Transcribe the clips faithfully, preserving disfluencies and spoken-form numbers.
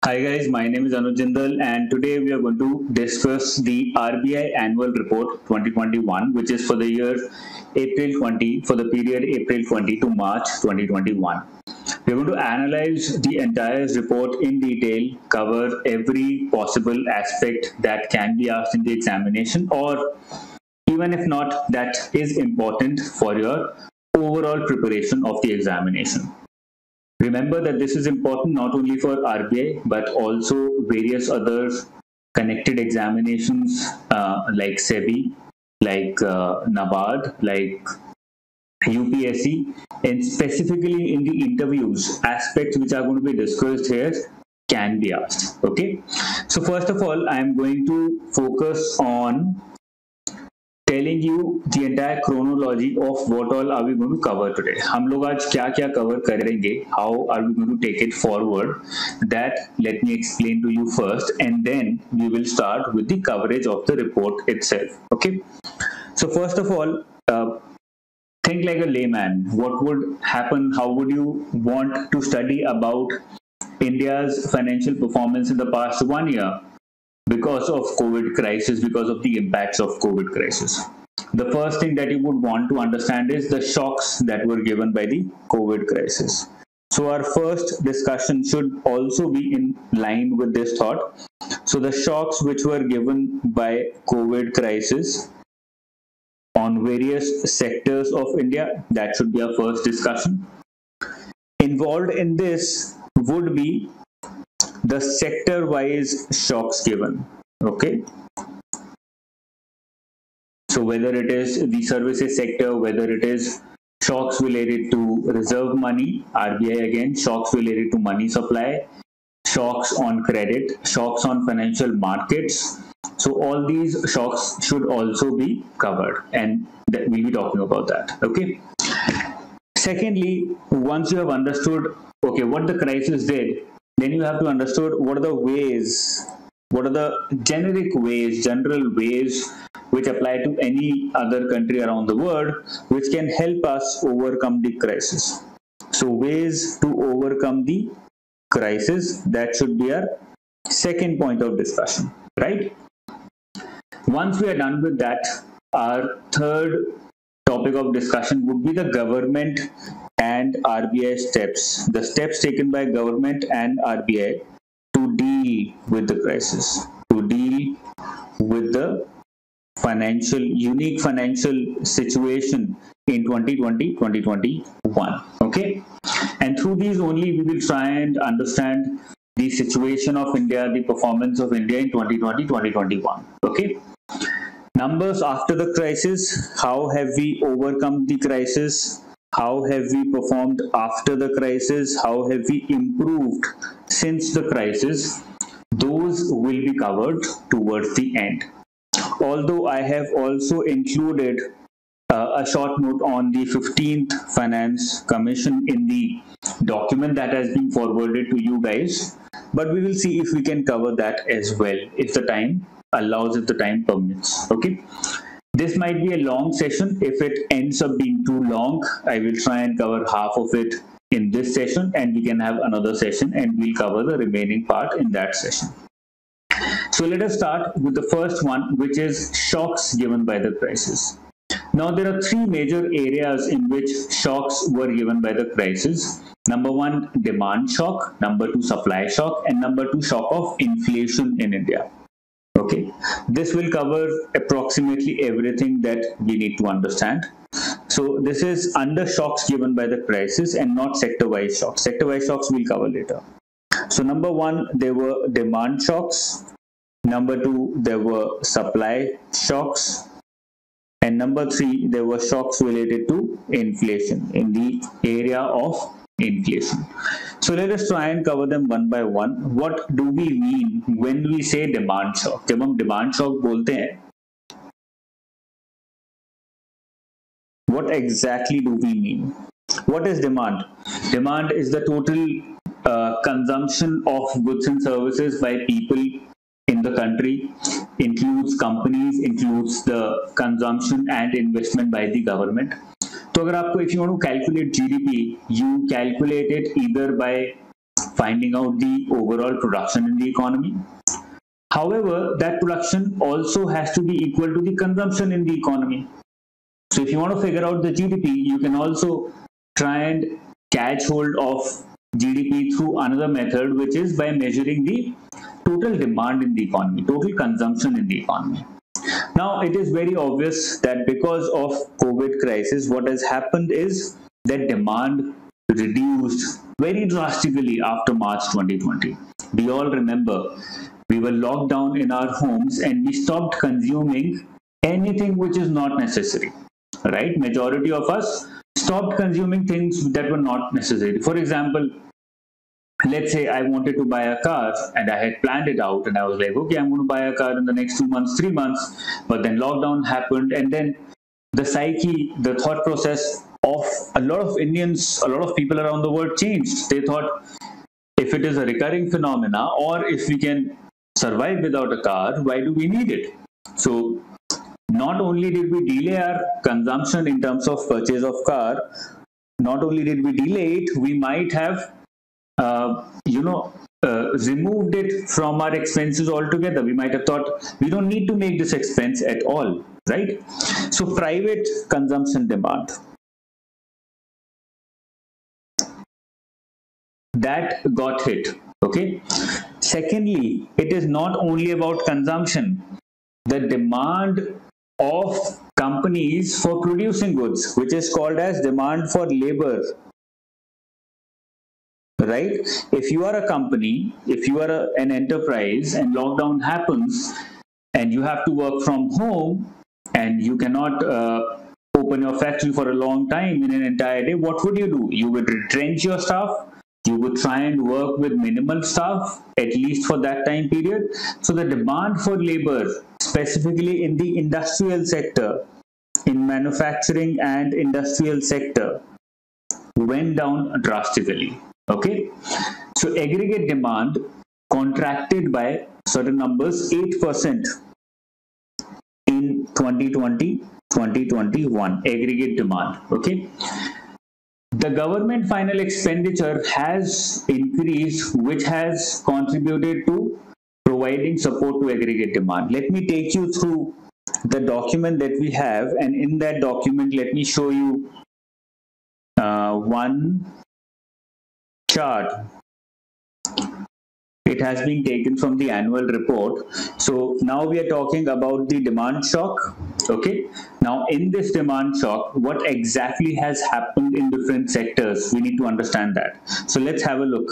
Hi guys, my name is Anuj Jindal and today we are going to discuss the R B I Annual Report twenty twenty-one, which is for the year April twenty, for the period April twenty to March twenty twenty-one. We are going to analyze the entire report in detail, cover every possible aspect that can be asked in the examination, or even if not, that is important for your overall preparation of the examination. Remember that this is important not only for R B I but also various other connected examinations uh, like SEBI, like uh, NABARD, like U P S C, and specifically in the interviews, aspects which are going to be discussed here can be asked. Okay, so first of all, I am going to focus on telling you the entire chronology of what all are we going to cover today. हम लोग आज क्या क्या cover करेंगे, how are we going to take it forward, that let me explain to you first, and then we will start with the coverage of the report itself. Okay, so first of all, uh, think like a layman. What would happen, how would you want to study about India's financial performance in the past one year because of COVID crisis, because of the impacts of COVID crisis? The first thing that you would want to understand is the shocks that were given by the COVID crisis. So our first discussion should also be in line with this thought. So the shocks which were given by COVID crisis on various sectors of India, that should be our first discussion. Involved in this would be the sector-wise shocks given. Okay, so whether it is the services sector, whether it is shocks related to reserve money, R B I again, shocks related to money supply, shocks on credit, shocks on financial markets. So all these shocks should also be covered, and that we'll be talking about that. Okay. Secondly, once you have understood okay what the crisis did, then you have to understand what are the ways, what are the generic ways, general ways which apply to any other country around the world, which can help us overcome the crisis. So ways to overcome the crisis, that should be our second point of discussion, right? Once we are done with that, our third topic of discussion would be the government and R B I steps, the steps taken by government and R B I to deal with the crisis, to deal with the financial, unique financial situation in twenty twenty to twenty twenty-one. Okay, and through these only we will try and understand the situation of India, the performance of India in twenty twenty to twenty twenty-one. Okay, numbers after the crisis, how have we overcome the crisis, how have we performed after the crisis, how have we improved since the crisis, those will be covered towards the end. Although I have also included uh, a short note on the fifteenth Finance Commission in the document that has been forwarded to you guys, but we will see if we can cover that as well, if the time allows, if the time permits. Okay, this might be a long session. If it ends up being too long, I will try and cover half of it in this session, and we can have another session and we'll cover the remaining part in that session. So let us start with the first one, which is shocks given by the crisis. Now there are three major areas in which shocks were given by the crisis. Number one, demand shock. Number two, supply shock. And number two, shock of inflation in India. Okay, this will cover approximately everything that we need to understand. So this is under shocks given by the crisis and not sector-wise shocks. Sector-wise shocks we'll cover later. So number one, there were demand shocks. Number two, there were supply shocks. And number three, there were shocks related to inflation, in the area of inflation. So let us try and cover them one by one. What do we mean when we say demand shock? जब हम demand shock बोलते हैं, what exactly do we mean? What is demand? Demand is the total uh, consumption of goods and services by people in the country, includes companies, includes the consumption and investment by the government. तो अगर आपको, if you want to calculate G D P, you calculate it either by finding out the overall production in the economy. However, that production also has to be equal to the consumption in the economy. So if you want to figure out the G D P, you can also try and catch hold of G D P through another method, which is by measuring the total demand in the economy, total consumption in the economy. Now, it is very obvious that because of COVID crisis, what has happened is that demand reduced very drastically after March twenty twenty. We all remember we were locked down in our homes and we stopped consuming anything which is not necessary, right? Majority of us stopped consuming things that were not necessary. For example, let's say I wanted to buy a car and I had planned it out and I was like, okay, I'm going to buy a car in the next two months, three months. But then lockdown happened, and then the psyche, the thought process of a lot of Indians, a lot of people around the world changed. They thought, if it is a recurring phenomena, or if we can survive without a car, why do we need it? So not only did we delay our consumption in terms of purchase of car, not only did we delay it, we might have uh, you know uh, removed it from our expenses altogether. We might have thought we don't need to make this expense at all, right? So private consumption demand, that got hit. Okay. Secondly, it is not only about consumption. The demand of companies for producing goods, which is called as demand for labor, right? If you are a company, if you are a, an enterprise and lockdown happens and you have to work from home and you cannot uh, open your factory for a long time in an entire day, what would you do? You would retrench your staff. You would try and work with minimal staff, at least for that time period. So the demand for labor, specifically in the industrial sector, in manufacturing and industrial sector, went down drastically. Okay. So aggregate demand contracted by certain numbers, eight percent in twenty twenty, twenty twenty-one, aggregate demand. Okay. The government final expenditure has increased, which has contributed to providing support to aggregate demand. Let me take you through the document that we have, and in that document, let me show you uh, one chart. It has been taken from the annual report. So now we are talking about the demand shock. Okay. Now in this demand shock, what exactly has happened in different sectors? We need to understand that. So let's have a look.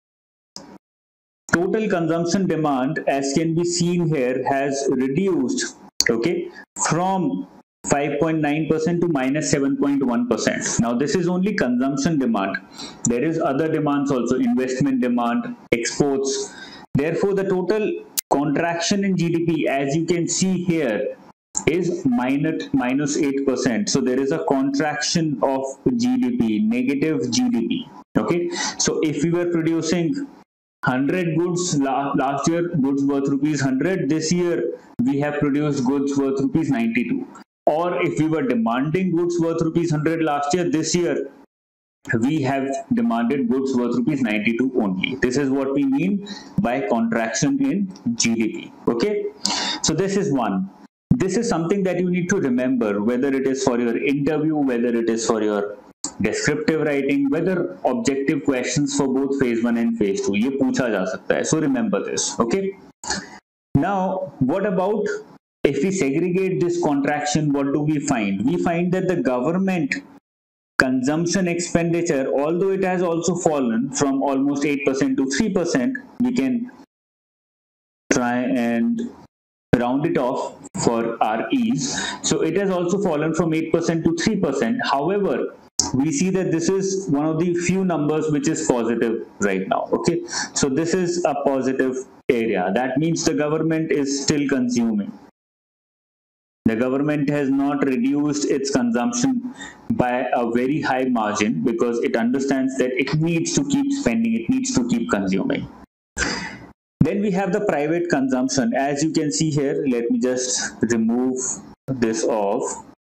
Total consumption demand, as can be seen here, has reduced, okay, from five point nine percent to minus seven point one percent. Now this is only consumption demand. There is other demands also, investment demand, exports. Therefore, the total contraction in G D P, as you can see here, is minus minus eight percent. So there is a contraction of G D P, negative G D P. Okay. So if we were producing one hundred goods la last year, goods worth rupees one hundred, this year we have produced goods worth rupees ninety-two. Or if we were demanding goods worth rupees one hundred last year, this year we have demanded goods worth rupees ninety-two only. This is what we mean by contraction in G D P. Okay. So this is one. This is something that you need to remember, whether it is for your interview, whether it is for your descriptive writing, whether objective questions for both phase one and phase two. ये पूछा जा सकता है. So remember this. Okay. Now, what about if we segregate this contraction? What do we find? We find that the government consumption expenditure, although it has also fallen from almost eight percent to three percent, we can try and round it off for our ease. So it has also fallen from eight percent to three percent. However, we see that this is one of the few numbers which is positive right now. Okay, so this is a positive area. That means the government is still consuming. The government has not reduced its consumption by a very high margin because it understands that it needs to keep spending, it needs to keep consuming. Then we have the private consumption. As you can see here, let me just remove this off.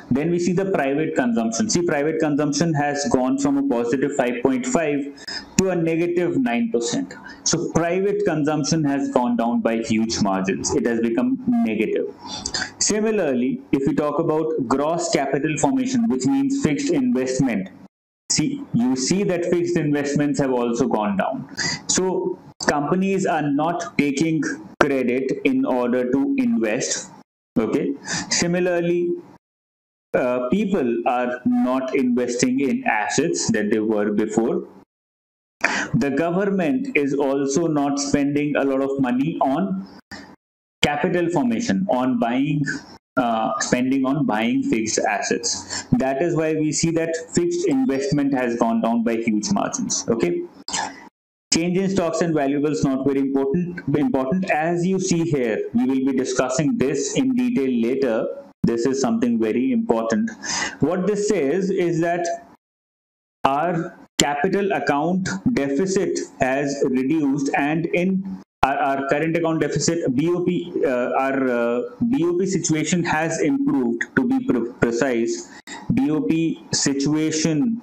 Then we see the private consumption. See, private consumption has gone from a positive five point five to a negative nine percent. So private consumption has gone down by huge margins. It has become negative. Similarly, if we talk about gross capital formation, which means fixed investment, see, you see that fixed investments have also gone down. So companies are not taking credit in order to invest. Okay. Similarly, uh, people are not investing in assets that they were before. The government is also not spending a lot of money on capital formation, on buying, uh, spending on buying fixed assets. That is why we see that fixed investment has gone down by huge margins. Okay. Change in stocks and valuables, not very important. Important as you see here, we will be discussing this in detail later. This is something very important. What this says is that our capital account deficit has reduced, and in our, our current account deficit, B O P, uh, our uh, B O P situation has improved. To be pre precise, B O P situation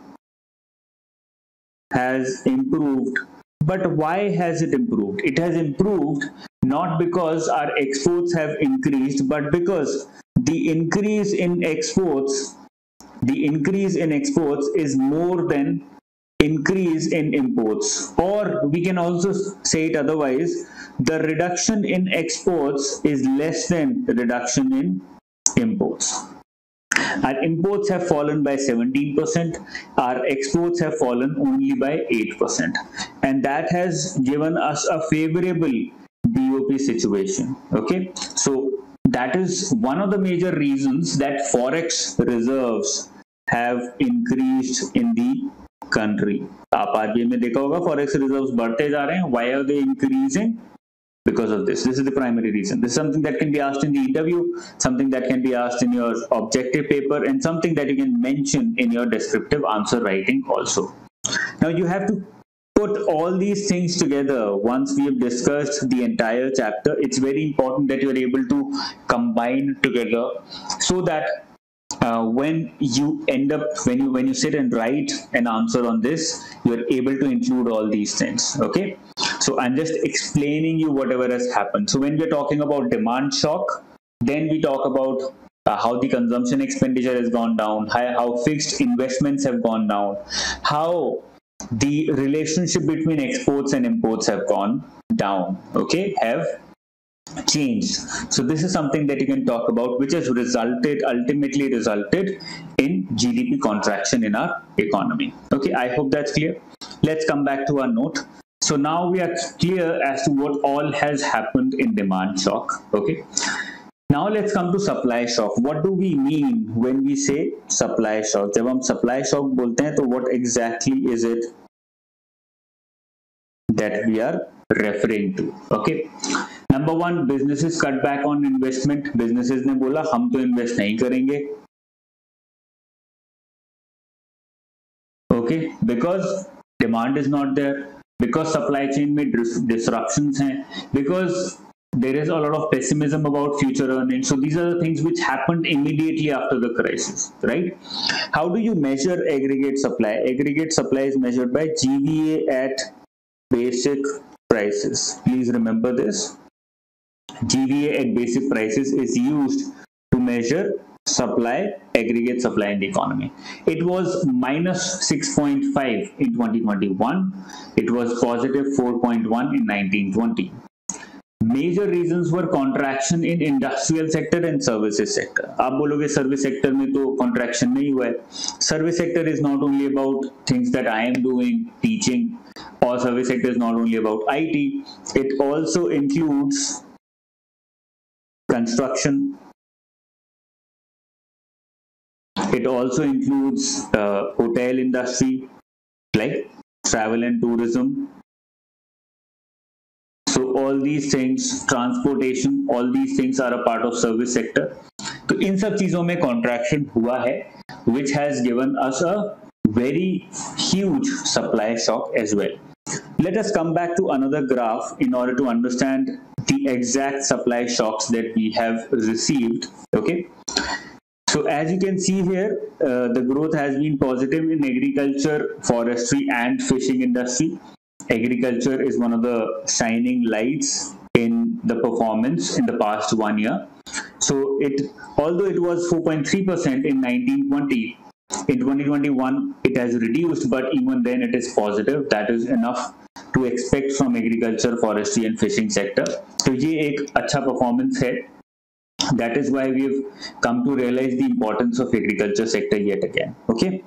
has improved. But why has it improved? It has improved not because our exports have increased, but because the increase in exports, the increase in exports is more than increase in imports. Or we can also say it otherwise, the reduction in exports is less than the reduction in imports. Our imports have fallen by seventeen percent, our exports have fallen only by eight percent, and that has given us a favorable B O P situation. Okay, so that is one of the major reasons that forex reserves have increased in the country. आप R B I में देखा होगा forex reserves बढ़ते जा रहे हैं. Why are they increasing? Because of this. This is the primary reason. This is something that can be asked in the interview, something that can be asked in your objective paper, and something that you can mention in your descriptive answer writing also. Now you have to put all these things together. Once we have discussed the entire chapter, it's very important that you are able to combine together so that uh, when you end up, when you when you sit and write an answer on this, you are able to include all these things. Okay. So I'm just explaining you whatever has happened. So when we're talking about demand shock, then we talk about uh, how the consumption expenditure has gone down, how, how fixed investments have gone down, how the relationship between exports and imports have gone down, okay, have changed. So this is something that you can talk about, which has resulted, ultimately resulted in G D P contraction in our economy. Okay, I hope that's clear. Let's come back to our note. So now we are clear as to what all has happened in demand shock. Okay. Now let's come to supply shock. What do we mean when we say supply shock? जब हम supply shock बोलते हैं, तो what exactly is it that we are referring to? Okay. Number one, businesses cut back on investment. Businesses ने बोला हम तो invest नहीं करेंगे. Okay, because demand is not there. Because supply chain में disruptions हैं, because there is a lot of pessimism about future earnings. So these are the things which happened immediately after the crisis, right? How do you measure aggregate supply? Aggregate supply is measured by G V A at basic prices. Please remember this. G V A at basic prices is used to measure supply, aggregate supply in the economy. It was minus six point five in twenty twenty-one. It was positive four point one in nineteen twenty. Major reasons were contraction in industrial sector and services sector. आप बोलोगे service sector में तो contraction नहीं हुआ है. Service sector is not only about things that I am doing, teaching, or service sector is not only about I T. It also includes construction. It also includes uh, hotel industry, like travel and tourism. So all these things, transportation, all these things are a part of service sector. तो इन सब चीजों में contraction हुआ है, which has given us a very huge supply shock as well. Let us come back to another graph in order to understand the exact supply shocks that we have received. Okay. So So as you can see here, uh, the growth has been positive in agriculture, forestry and fishing industry. Agriculture is one of the shining lights in the performance in the past one year. So it, although it was four point three percent in nineteen twenty, in twenty twenty-one it has reduced, but even then it is positive. That is enough to expect from agriculture, forestry and fishing sector. So ये एक अच्छा performance है. That is why we've come to realize the importance of agriculture sector yet again. Okay.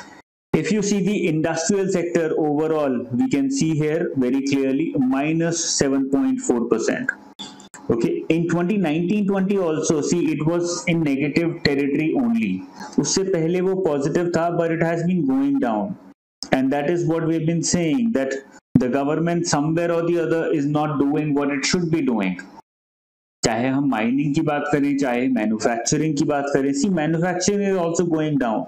If you see the industrial sector overall, we can see here very clearly minus seven point four percent. Okay, in twenty nineteen twenty also, see, it was in negative territory only. उससे पहले वो positive था, but it has been going down, and that is what we've been saying, that the government somewhere or the other is not doing what it should be doing. चाहे हम mining की बात करें, चाहे manufacturing की बात करें, see, manufacturing is also going down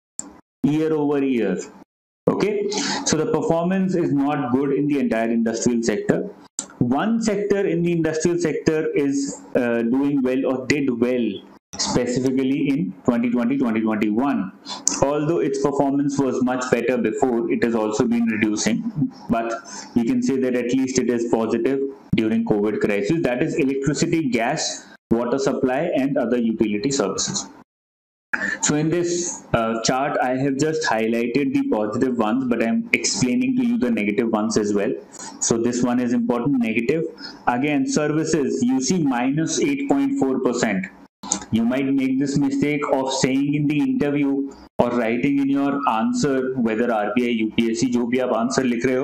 year over year. Okay, so the performance is not good in the entire industrial sector. One sector in the industrial sector is uh, doing well or did well, specifically in twenty twenty to twenty twenty-one. Although its performance was much better before, it has also been reducing, but you can say that at least it is positive during COVID crisis. That is electricity, gas, water supply and other utility services. So in this uh, chart, I have just highlighted the positive ones, but I'm explaining to you the negative ones as well. So this one is important, negative. Again, services, you see minus eight point four percent. You might make this mistake of saying in the interview or writing in your answer, whether R B I, U P S C, जो भी आप answer लिख रहे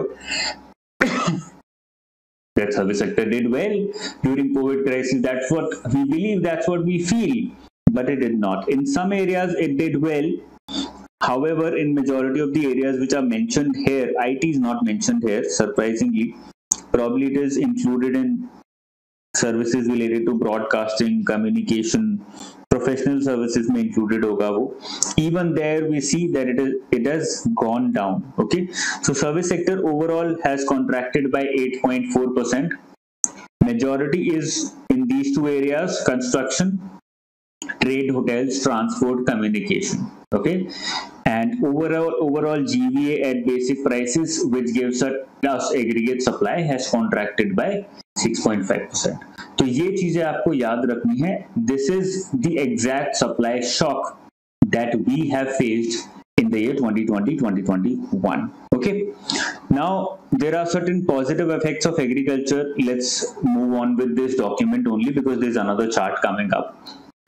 हो, that service sector did well during COVID crisis. That's what we believe, that's what we feel. But it did not. In some areas it did well. However, in majority of the areas which are mentioned here, I T is not mentioned here, surprisingly. Probably it is included in services related to broadcasting, communication, professional services may included hoga wo. Even there we see that it is it has gone down. Okay, so service sector overall has contracted by eight point four percent. Majority is in these two areas: construction, trade, hotels, transport, communication. Okay, and overall overall G V A at basic prices, which gives us aggregate supply, has contracted by six point five percent. तो ये चीजें आपको याद रखनी है. This is the exact supply shock that we have faced in the year twenty twenty to twenty twenty-one. Okay, now there are certain positive effects of agriculture. Let's move on with this document only, because there's another chart coming up.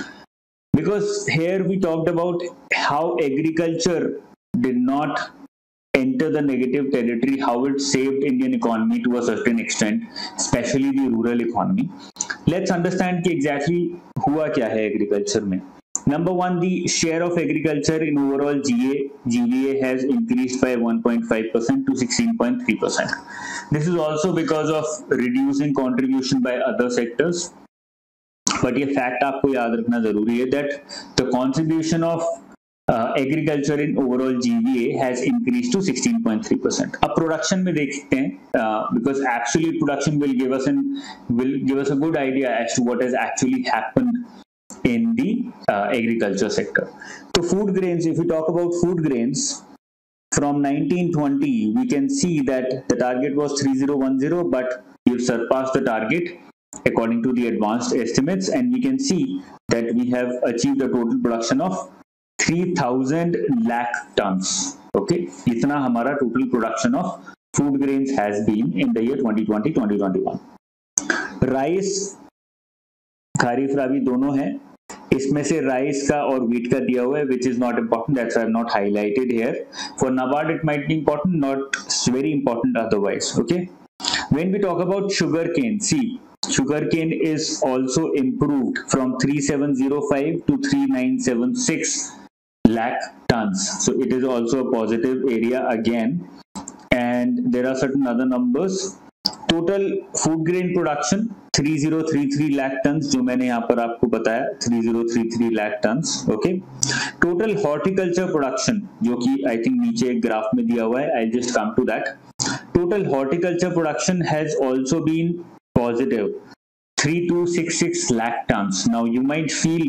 Because here we talked about how agriculture did not enter the negative territory, how it saved Indian economy to a certain extent, especially the rural economy. Let's understand कि exactly हुआ क्या है agriculture में. Number one, the share of agriculture in overall G A, G V A has increased by one point five percent to sixteen point three percent. This is also because of reducing contribution by other sectors. But ये fact आपको याद रखना जरूरी है that the contribution of uh, agriculture in overall G V A has increased to sixteen point three percent. अब production में देखते हैं, uh, because absolute production will give us an will give us a good idea as to what has actually happened in the uh, agriculture sector. So food grains, if we talk about food grains, from nineteen twenty we can see that the target was three thousand ten, but we've surpassed the target according to the advanced estimates, and we can see that we have achieved a total production of three thousand lakh tons. Okay, itna hamara total production of food grains has been in the year twenty twenty to twenty twenty-one. Rice, kharif rabi दोनों हैं. इसमें से rice का और wheat का दिया हुआ है, which is not important, that's why I've not highlighted here. For NABARD it might be important, not very important otherwise. Okay, when we talk about sugarcane, see, sugarcane is also improved from three thousand seven hundred five to three thousand nine hundred seventy-six lakh tons. So it is also a positive area again. And there are certain other numbers. Total food grain production three thousand thirty-three lakh tons, जो मैंने यहाँ पर आपको बताया three thousand thirty-three lakh tons. Okay. Total horticulture production, जो कि I think नीचे एक ग्राफ में दिया हुआ है, I'll just come to that. Total horticulture production has also been positive, three thousand two hundred sixty-six lakh tons. Now you might feel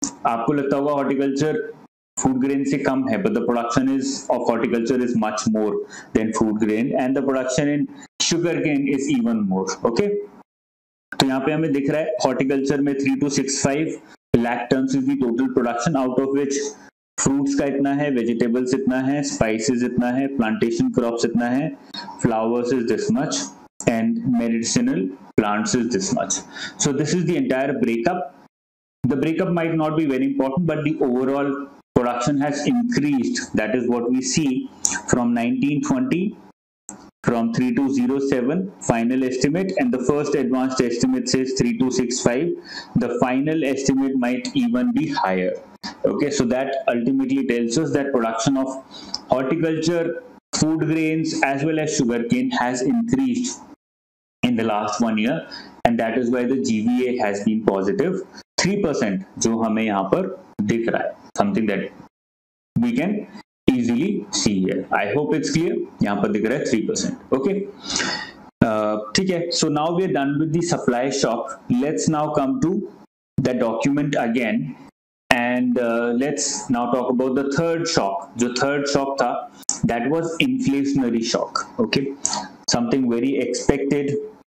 आपको लगता होगा हॉर्टिकल्चर food grain से कम है, but the production is of horticulture is much more than food grain, and the production in sugar cane is even more. Okay, तो यहाँ पे हमें दिख रहा है हॉर्टिकल्चर में three two six five lakh ton is the total production, out of which fruits का इतना है, वेजिटेबल्स इतना है, स्पाइसेस इतना है, प्लांटेशन क्रॉप्स इतना है, flowers is this much, and medicinal plants is this much. So this is the entire breakup. The breakup might not be very important, but the overall production has increased. That is what we see from nineteen twenty, from three two zero seven final estimate, and the first advanced estimate says three two six five. The final estimate might even be higher. Okay, so that ultimately tells us that production of horticulture, food grains as well as sugarcane has increased in the last one year, and that is why the G V A has been positive three percent, जो हमें यहाँ पर दिख रहा है, something that we can easily see here. I hope it's clear. यहाँ पर दिख रहा है three percent. Okay, uh, ठीक है. So now we are done with the supply shock. Let's now come to the document again, and uh, let's now talk about the third shock. जो third shock था, that was inflationary shock. Okay, something very expected.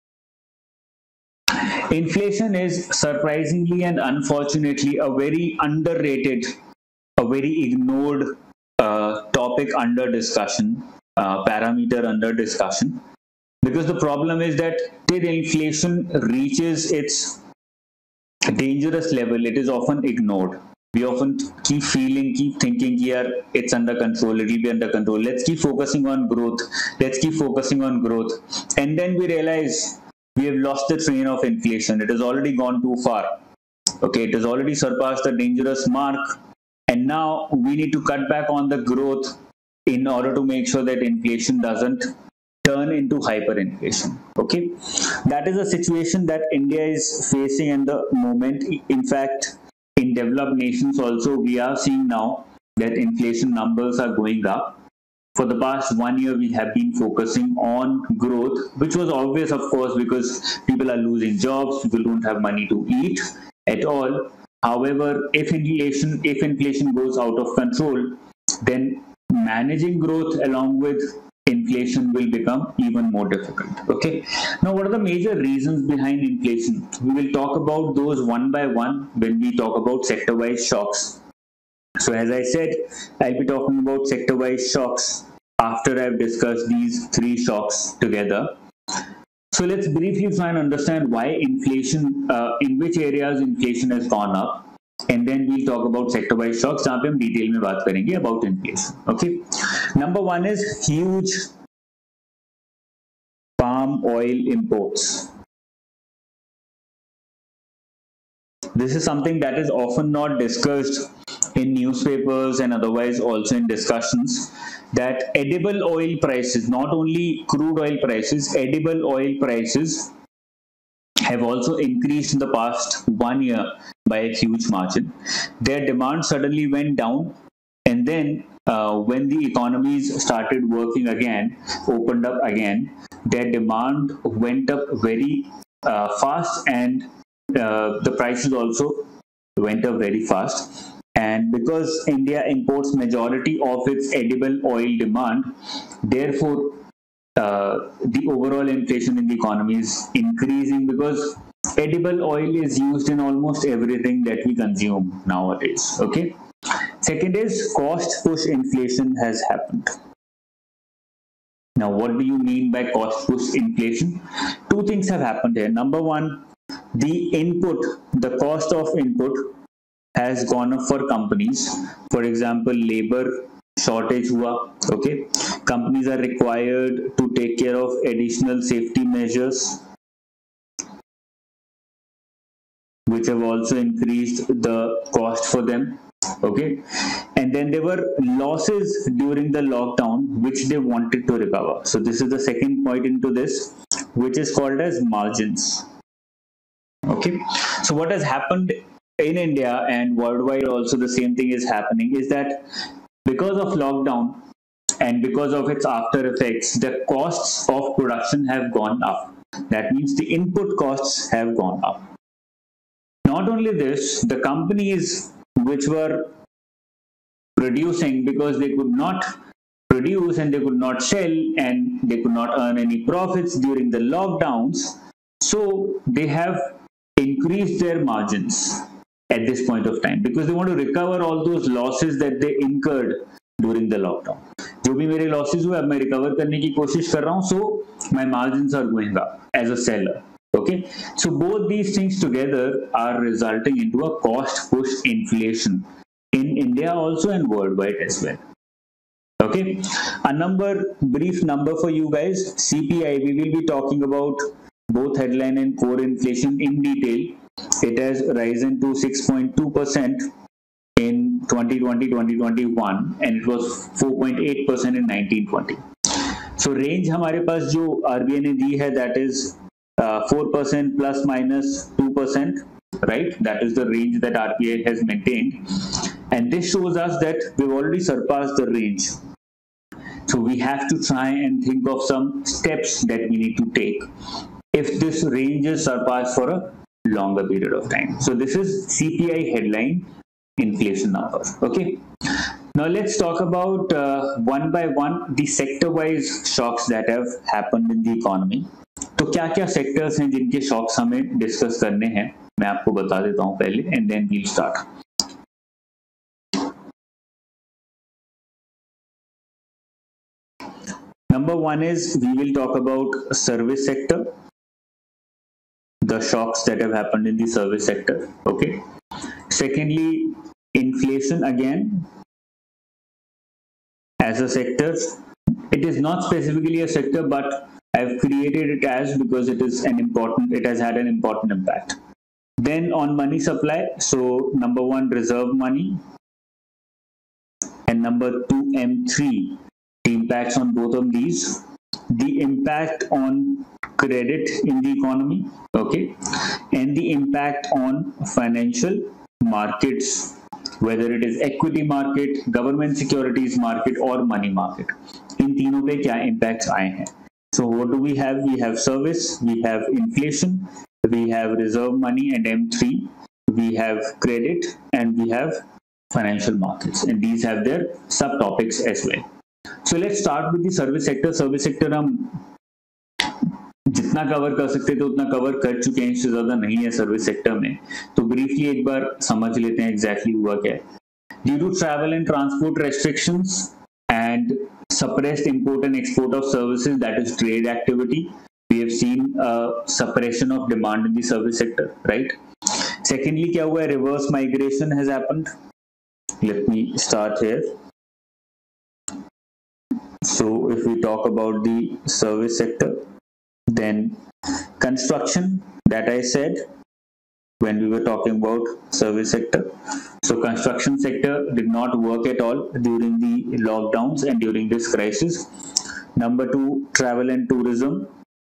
Inflation is surprisingly and unfortunately a very underrated, a very ignored uh, topic under discussion, uh, parameter under discussion, because the problem is that till inflation reaches its dangerous level, it is often ignored. We often keep feeling, keep thinking, yeah, it's under control, it will be under control. Let's keep focusing on growth. Let's keep focusing on growth. And then we realize we have lost the train of inflation. It has already gone too far. Okay, it has already surpassed the dangerous mark. And now we need to cut back on the growth in order to make sure that inflation doesn't turn into hyperinflation. Okay, that is a situation that India is facing in the moment. In fact, in developed nations also, we are seeing now that inflation numbers are going up. For the past one year, we have been focusing on growth, which was obvious, of course, because people are losing jobs, people don't have money to eat at all. However, if inflation, if inflation goes out of control, then managing growth along with inflation will become even more difficult. Okay. Now, what are the major reasons behind inflation? We will talk about those one by one when we talk about sector-wise shocks. So as I said, I'll be talking about sector-wise shocks after I've discussed these three shocks together. So let's briefly try and understand why inflation, uh, in which areas inflation has gone up, and then we'll talk about sector-wise shocks, जहाँ पे हम detail में बात करेंगे about inflation. Okay. Number one is huge palm oil imports. This is something that is often not discussed in newspapers and otherwise also in discussions, that edible oil prices, not only crude oil prices, edible oil prices have also increased in the past one year by a huge margin. Their demand suddenly went down, and then uh, when the economies started working again, opened up again, their demand went up very uh, fast, and uh, the prices also went up very fast. And because India imports majority of its edible oil demand, therefore uh, the overall inflation in the economy is increasing, because edible oil is used in almost everything that we consume nowadays. Okay. Second is cost push inflation has happened. Now, what do you mean by cost push inflation? Two things have happened here. Number one, the input, the cost of input has gone up for companies. For example, labor shortage hua, okay? Companies are required to take care of additional safety measures, which have also increased the cost for them, okay? And then there were losses during the lockdown, which they wanted to recover. So this is the second point into this, which is called as margins, okay? So what has happened in India and worldwide also, the same thing is happening, is that because of lockdown and because of its after effects, the costs of production have gone up. That means the input costs have gone up. Not Not only this, the companies which were producing because they could not produce and they could not sell and they could not earn any profits during the lockdowns, so they have increased their margins at this point of time because they want to recover all those losses that they incurred during the lockdown. जो भी मेरे losses हुए अब मैं recover करने की कोशिश कर रहा हूँ, so my margins are going up as a seller. Okay, so both these things together are resulting into a cost push inflation in India also and worldwide as well. Okay, a number, brief number for you guys. C P I, we will be talking about both headline and core inflation in detail. It has risen to six point two percent in twenty twenty twenty twenty-one and it was four point eight percent in nineteen twenty. So range हमारे पास जो R B I ने दी है, that is uh, four percent plus minus two percent, right? That is the range that R B I has maintained, and this shows us that we've already surpassed the range. So we have to try and think of some steps that we need to take if this range is surpassed for a longer period of time. So this is C P I headline inflation number. Okay, now let's talk about uh, one by one the sector wise shocks that have happened in the economy. तो क्या क्या sectors हैं जिनके shocks हमें discuss करने हैं, मैं आपको बता देता हूँ पहले, and then we'll start. Number one is we will talk about service sector, the shocks that have happened in the service sector. Okay. Secondly, inflation again as a sector. It is not specifically a sector, but I've created it as because it is an important, it has had an important impact. Then on money supply, so number one, reserve money, and number two, M three. The impacts on both of these, the impact on credit in the economy, okay, and the impact on financial markets, whether it is equity market, government securities market or money market. इन तीनों पे क्या impacts आए हैं? So what do we have? We have service, we have inflation, we have reserve money and M three, we have credit, and we have financial markets, and these have their subtopics as well. So let's start with the service sector. Service sector हम जितना cover कर सकते थे उतना cover कर चुके हैं, इससे ज्यादा नहीं है सर्विस सेक्टर में. तो ब्रीफली एक बार समझ लेते हैं एग्जैक्टली हुआ क्या है. Due to travel and transport restrictions and suppressed import and export of services, that is trade activity, we have seen a suppression of demand in the service sector, right? Secondly, क्या हुआ है? Reverse migration has happened. Let me start here. So if we talk about the service sector, then construction, that I said when we were talking about service sector. So construction sector did not work at all during the lockdowns and during this crisis. Number two, travel and tourism.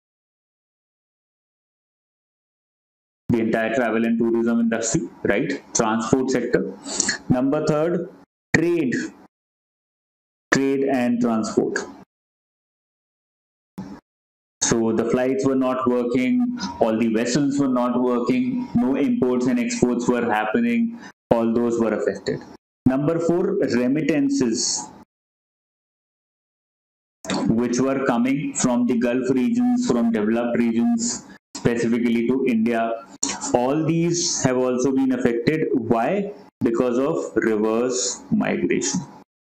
The entire travel and tourism industry, right? Transport sector. Number third, trade. Trade and transport. So the flights were not working, all the vessels were not working, no imports and exports were happening, all those were affected. Number four, remittances, which were coming from the Gulf regions, from developed regions, specifically to India. All these have also been affected. Why? Because of reverse migration.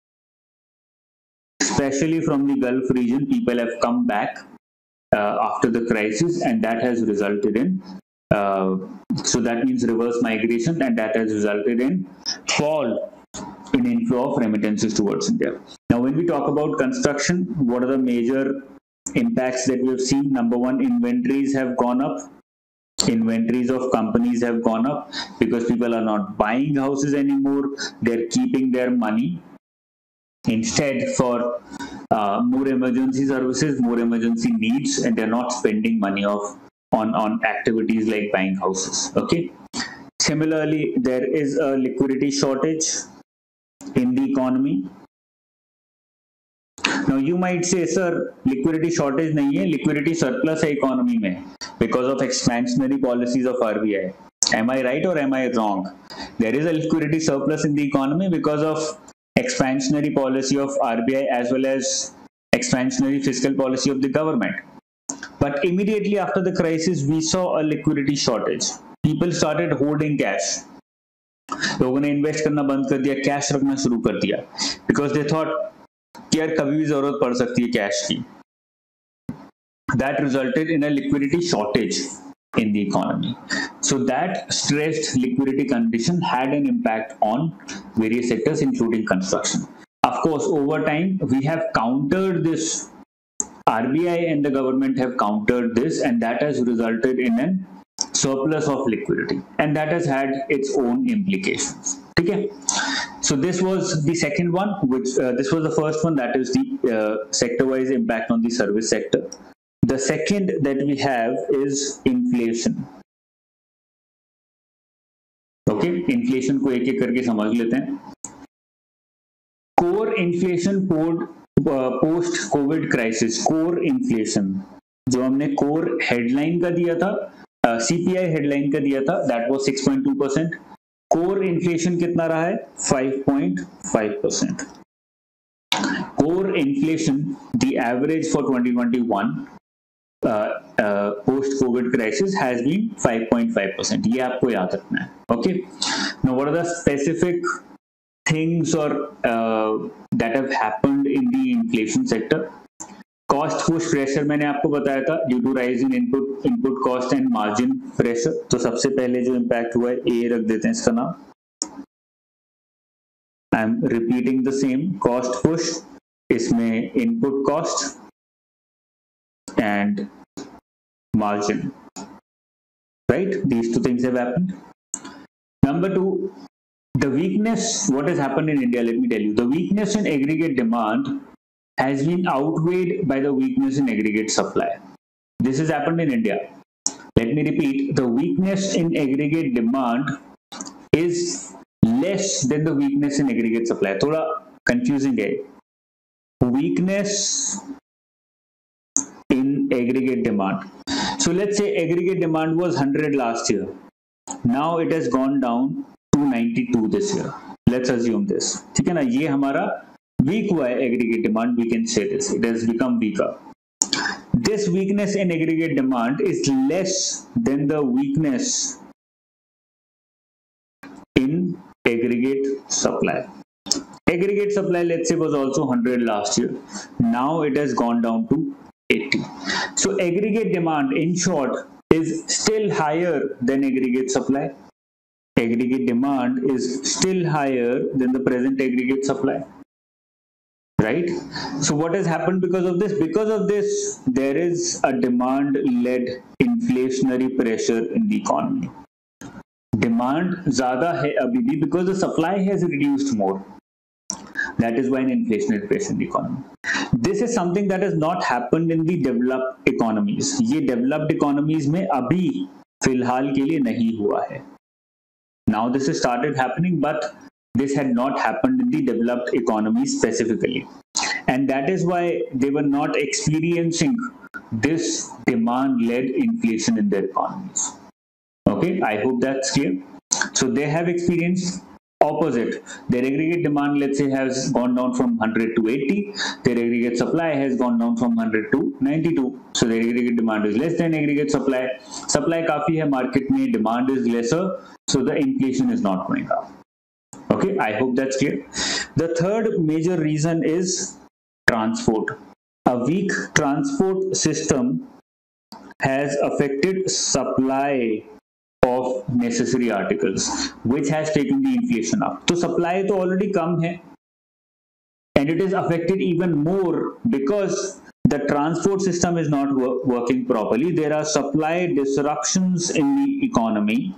Especially from the Gulf region, people have come back uh, after the crisis, and that has resulted in, uh, so that means reverse migration, and that has resulted in fall in inflow of remittances towards India. Now, when we talk about construction, what are the major impacts that we have seen? Number one, inventories have gone up. Inventories of companies have gone up because people are not buying houses anymore. They're keeping their money instead for uh, more emergency services, more emergency needs, and they're not spending money off on, on activities like buying houses. Okay. Similarly, there is a liquidity shortage in the economy. Now you might say, sir, liquidity shortage nahi hai, liquidity surplus hai economy mein because of expansionary policies of R B I. Am I right or am I wrong? There is a liquidity surplus in the economy because of expansionary policy of R B I as well as expansionary fiscal policy of the government. But immediately after the crisis, we saw a liquidity shortage. People started holding cash. लोगों ने invest करना बंद कर दिया, cash रखना शुरू कर दिया, because they thought कि यार कभी भी जरूरत पड़ सकती है कैश की. That resulted in a liquidity shortage in the economy. So that stressed liquidity condition had an impact on various sectors, including construction. Of course, over time, we have countered this. R B I and the government have countered this, and that has resulted in a surplus of liquidity, and that has had its own implications. Okay? So this was the second one, which uh, this was the first one, that is the uh, sector-wise impact on the service sector. The second that we have is inflation. Okay, inflation को एक एक करके समझ लेते हैं. Core inflation post COVID crisis, core inflation जो हमने core headline का दिया था, uh, C P I headline का दिया था, that was six point two percent. Core inflation कितना रहा है? five point five percent. Core inflation, the average for twenty twenty-one. Uh, uh, post-COVID crisis has been five point five percent. ये आपको याद रखना है. Okay. Now, what are the specific things or uh, that have happened in the inflation sector? Cost push pressure मैंने आपको बताया था due to rise in input input cost and margin pressure. तो सबसे पहले जो impact हुआ है A रख देते हैं इसका नाम. I am repeating the same. Cost push, इसमें input cost and margin, right? These two things have happened. Number two, the weakness, what has happened in India, let me tell you, the weakness in aggregate demand has been outweighed by the weakness in aggregate supply. This has happened in India. Let me repeat, the weakness in aggregate demand is less than the weakness in aggregate supply. थोड़ा confusing है. Weakness in aggregate demand. So let's say aggregate demand was one hundred last year. Now it has gone down to ninety-two this year. Let's assume this. ठीक है ना? ये हमारा weak हुआ है aggregate demand. We can say this. It has become weaker. This weakness in aggregate demand is less than the weakness in aggregate supply. Aggregate supply, let's say, was also one hundred last year. Now it has gone down to eighty. So aggregate demand, in short, is still higher than aggregate supply. Aggregate demand is still higher than the present aggregate supply. Right? So what has happened because of this? Because of this, there is a demand-led inflationary pressure in the economy. Demand ज़्यादा है अभी भी because the supply has reduced more. That is why an inflationary pressure in the economy. This is something that has not happened in the developed economies. ये developed economies में अभी फिलहाल के लिए नहीं हुआ है. Now this has started happening, but this had not happened in the developed economies specifically. And that is why they were not experiencing this demand-led inflation in their economies. Okay, I hope that's clear. So they have experienced opposite. Their aggregate demand, let's say, has gone down from one hundred to eighty. Their aggregate supply has gone down from one hundred to ninety-two. So their aggregate demand is less than aggregate supply. Supply काफी है market में, demand is lesser, so the inflation is not going up. Okay, I hope that's clear. The third major reason is transport. A weak transport system has affected supply of necessary articles, which has taken the inflation up. So supply तो already कम है, and it is affected even more because the transport system is not wor working properly. There are supply disruptions in the economy.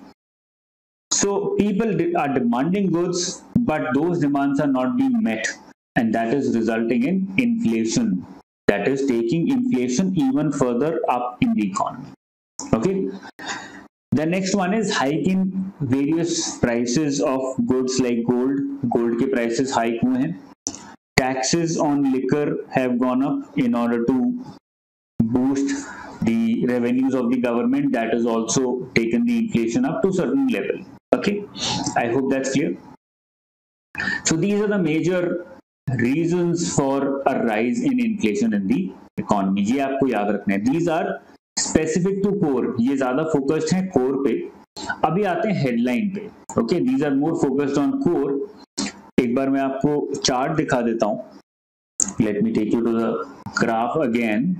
So people are demanding goods, but those demands are not being met, and that is resulting in inflation. That is taking inflation even further up in the economy. Okay. The next one is hike in various prices of goods like gold. Gold के prices hike हुए हैं. Taxes on liquor have gone up in order to boost the the revenues of the government, that has also taken the inflation up to a certain level. Okay, I hope that's clear. So these are the major reasons for a rise in inflation in the economy. ये आपको याद रखना है. These are specific to core. ये ज़्यादा focused है core पे. अभी आते हैं headline पे. Okay, these are more focused on core. एक बार मैं आपको chart दिखा देता हूँ. Let me take you to the graph again.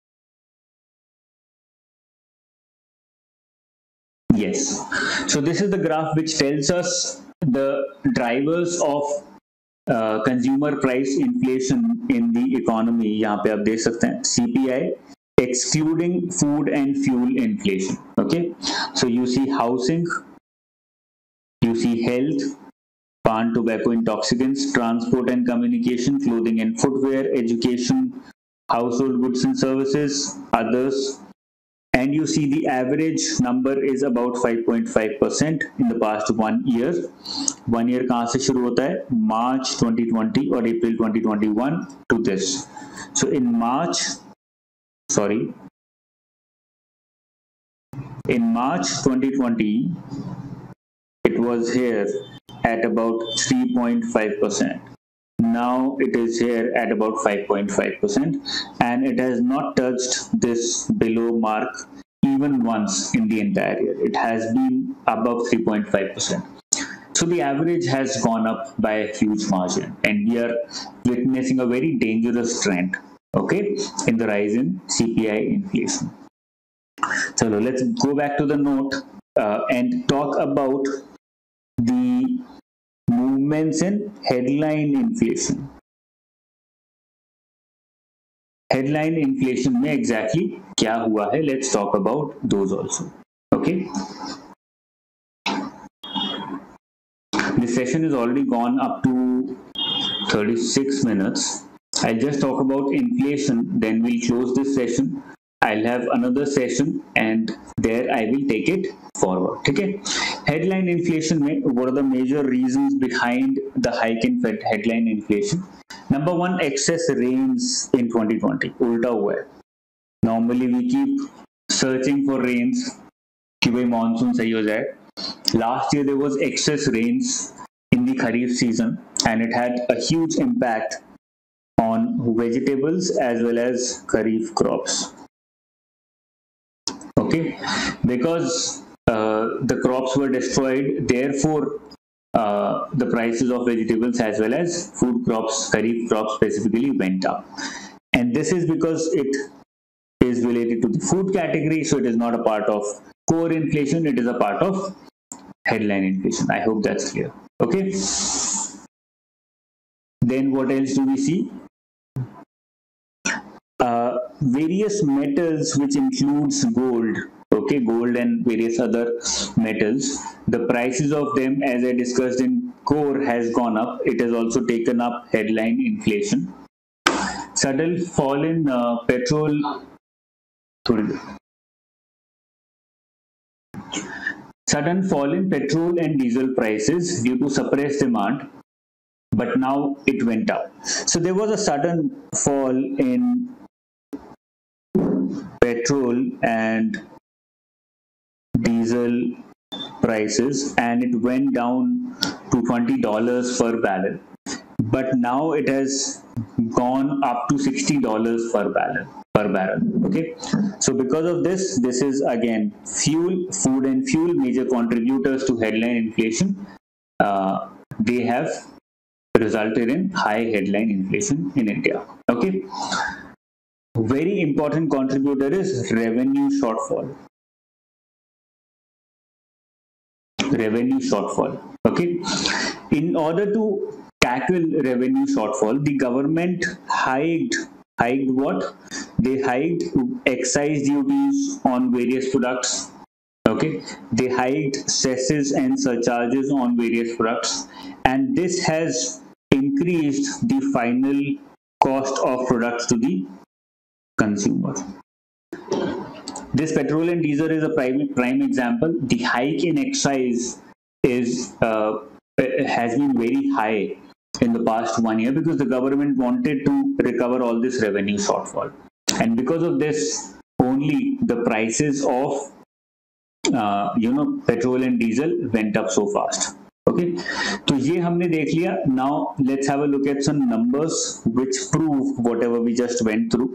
Yes. So this is the graph which tells us the drivers of uh, consumer price inflation in the economy. यहाँ पे आप देख सकते हैं C P I excluding food and fuel inflation. Okay. So you see housing, you see health, pan, tobacco, intoxicants, transport and communication, clothing and footwear, education, household goods and services, others. And you see the average number is about five point five percent in the past one year. One year कहाँ से शुरू होता है? March twenty twenty or April twenty twenty-one to this. So in March, sorry, in March twenty twenty, it was here at about three point five percent. Now it is here at about five point five percent, and it has not touched this below mark even once in the entire year. It has been above three point five percent. So the average has gone up by a huge margin, and we are witnessing a very dangerous trend, okay, in the rise in C P I inflation. So let's go back to the note uh, and talk about the movements in headline inflation. Headline inflation में exactly क्या हुआ है? Let's talk about those also. Okay. This session is already gone up to thirty-six minutes. I'll just talk about inflation, then we'll close this session. I'll have another session and there I will take it forward. Okay. Headline inflation में what are the major reasons behind the hike in headline inflation? Number one, excess rains in twenty twenty. उल्टा हुआ है. Normally we keep searching for rains कि भाई monsoon सही हो जाए. Last year there was excess rains in the Kharif season, and it had a huge impact on vegetables as well as Kharif crops. Okay, because uh, the crops were destroyed, therefore uh, the prices of vegetables as well as food crops, Kharif crops specifically, went up. And this is because it is related to the food category, so it is not a part of core inflation, it is a part of headline inflation. I hope that's clear. Okay. Then what else do we see? Uh, various metals, which includes gold, okay, gold and various other metals, the prices of them, as I discussed in core, has gone up. It has also taken up headline inflation. Sudden fall in uh, petrol sudden fall in petrol and diesel prices due to suppressed demand, but now it went up. So there was a sudden fall in petrol and diesel prices, and it went down to twenty dollars per barrel, but now it has gone up to sixty dollars per barrel per barrel. Okay, so because of this, this is again fuel, food and fuel, major contributors to headline inflation. Uh, they have resulted in high headline inflation in India. Okay. Very important contributor is revenue shortfall. Revenue shortfall. Okay. In order to tackle revenue shortfall, the government hiked hiked what? They hiked excise duties on various products. Okay. They hiked cesses and surcharges on various products, and this has increased the final cost of products to the consumer. This petrol and diesel is a prime, prime example. The hike in excise is uh, has been very high in the past one year because the government wanted to recover all this revenue shortfall, and because of this, only only the prices of uh, you know petrol and diesel went up so fast. Okay, तो ये हमने देख लिया. Now let's have a look at some numbers which prove whatever we just went through.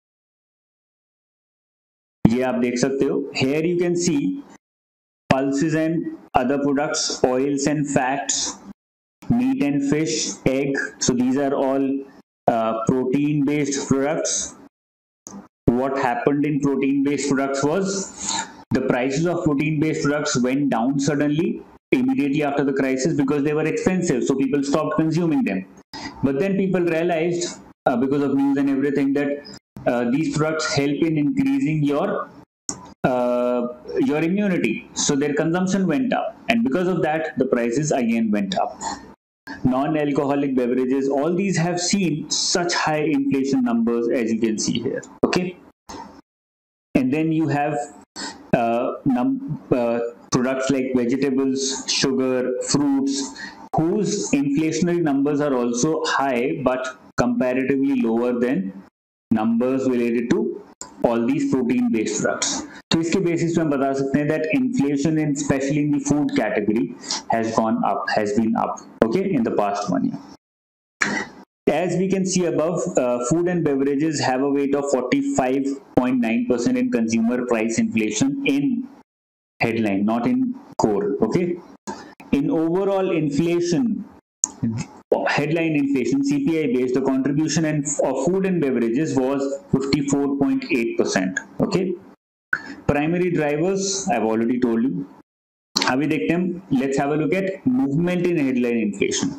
ये आप देख सकते हो. Here you can see pulses and other products, oils and fats, meat and fish, egg. So these are all uh, protein based products. What happened in protein based products was the prices of protein based products went down suddenly immediately after the crisis because they were expensive, so people stopped consuming them. But then people realized uh, because of news and everything that uh, these products help in increasing your uh, your immunity, so their consumption went up, and because of that the prices again went up. Non-alcoholic beverages, all these have seen such high inflation numbers as you can see here. Okay, and then you have uh, num uh, products like vegetables, sugar, fruits, whose inflationary numbers are also high but comparatively lower than numbers related to all these protein based products. तो इसके basis पे हम बता सकते हैं that inflation in especially in the food category has gone up, has been up, okay, in the past one year. As we can see above, uh, food and beverages have a weight of forty-five point nine percent in consumer price inflation in headline, not in core. Okay, in overall inflation, headline inflation C P I based, the contribution and of food and beverages was fifty-four point eight percent. Okay, primary drivers I've already told you. अभी देखते हैं, let's have a look at movement in headline inflation.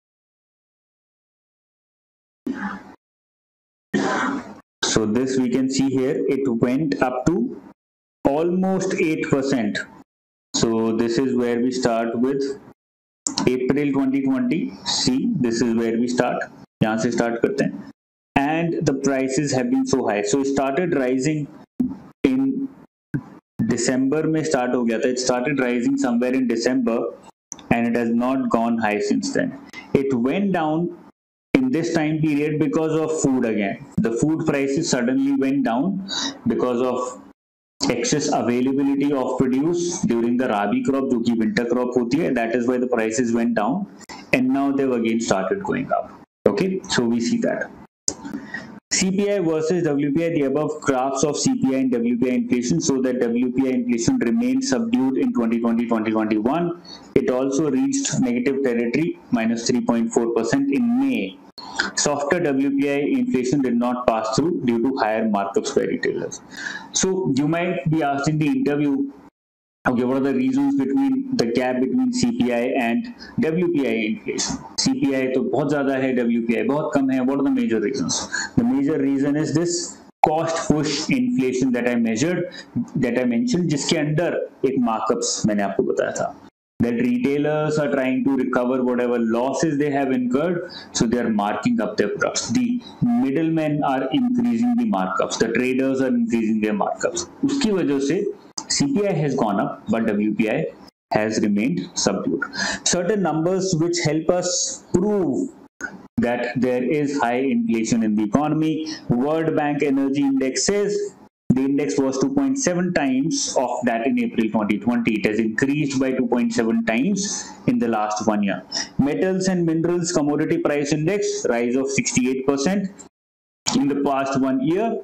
So this we can see here, it went up to almost eight percent. So this is where we start with April twenty twenty. See, this is where we start. यहाँ से start करते हैं. And the prices have been so high. So it started rising in December में start हो गया था. It started rising somewhere in December and it has not gone high since then. It went down in this time period because of food again. The food prices suddenly went down because of excess availability of produce during the Rabi crop, जो कि winter crop होती है. That is why the prices went down and now they've again started going up. Okay, so we see that. C P I versus W P I, the above graphs of C P I and W P I inflation show that W P I inflation remained subdued in twenty twenty to twenty twenty-one. It also reached negative territory, minus three point four percent in May. Softer W P I inflation did not pass through due to higher markups by retailers. So you might be asked in the interview, okay, what are the reasons between the gap between C P I and W P I inflation? C P I तो बहुत ज़्यादा है, W P I बहुत कम है. What are the major reasons? The major reason is this cost push inflation that I measured, that I mentioned, जिसके अंदर एक markups मैंने आपको बताया था. That retailers are trying to recover whatever losses they have incurred, so they are marking up their products. The middlemen are increasing the markups. The traders are increasing their markups. उसकी वजह से C P I has gone up, but W P I has remained subdued. Certain numbers which help us prove that there is high inflation in the economy. World Bank Energy Index says the index was two point seven times of that in April twenty twenty. It has increased by two point seven times in the last one year. Metals and Minerals Commodity Price Index, rise of sixty-eight percent in the past one year.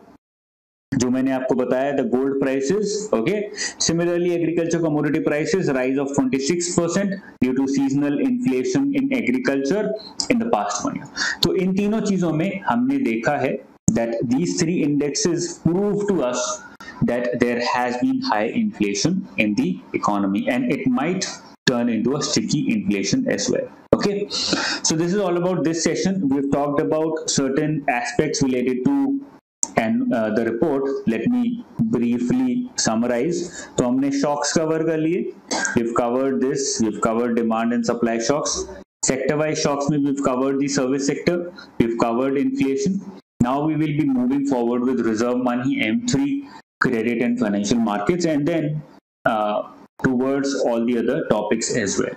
जो मैंने आपको बताया, the gold prices, okay. Similarly, agriculture commodity prices rise of twenty-six percent due to seasonal inflation in agriculture in the past one year. तो इन तीनों चीजों में हमने देखा है that these three indexes prove to us that there has been high inflation in the economy and it might turn into a sticky inflation as well. Okay, so this is all about this session. We've talked about certain aspects related to and uh, the report. Let me briefly summarize. तो हमने shocks cover कर लिए. We've covered this. We've covered demand and supply shocks. Sector-wise shocks में we've covered the service sector. We've covered inflation. Now we will be moving forward with reserve money, M three, credit and financial markets, and then uh, towards all the other topics as well.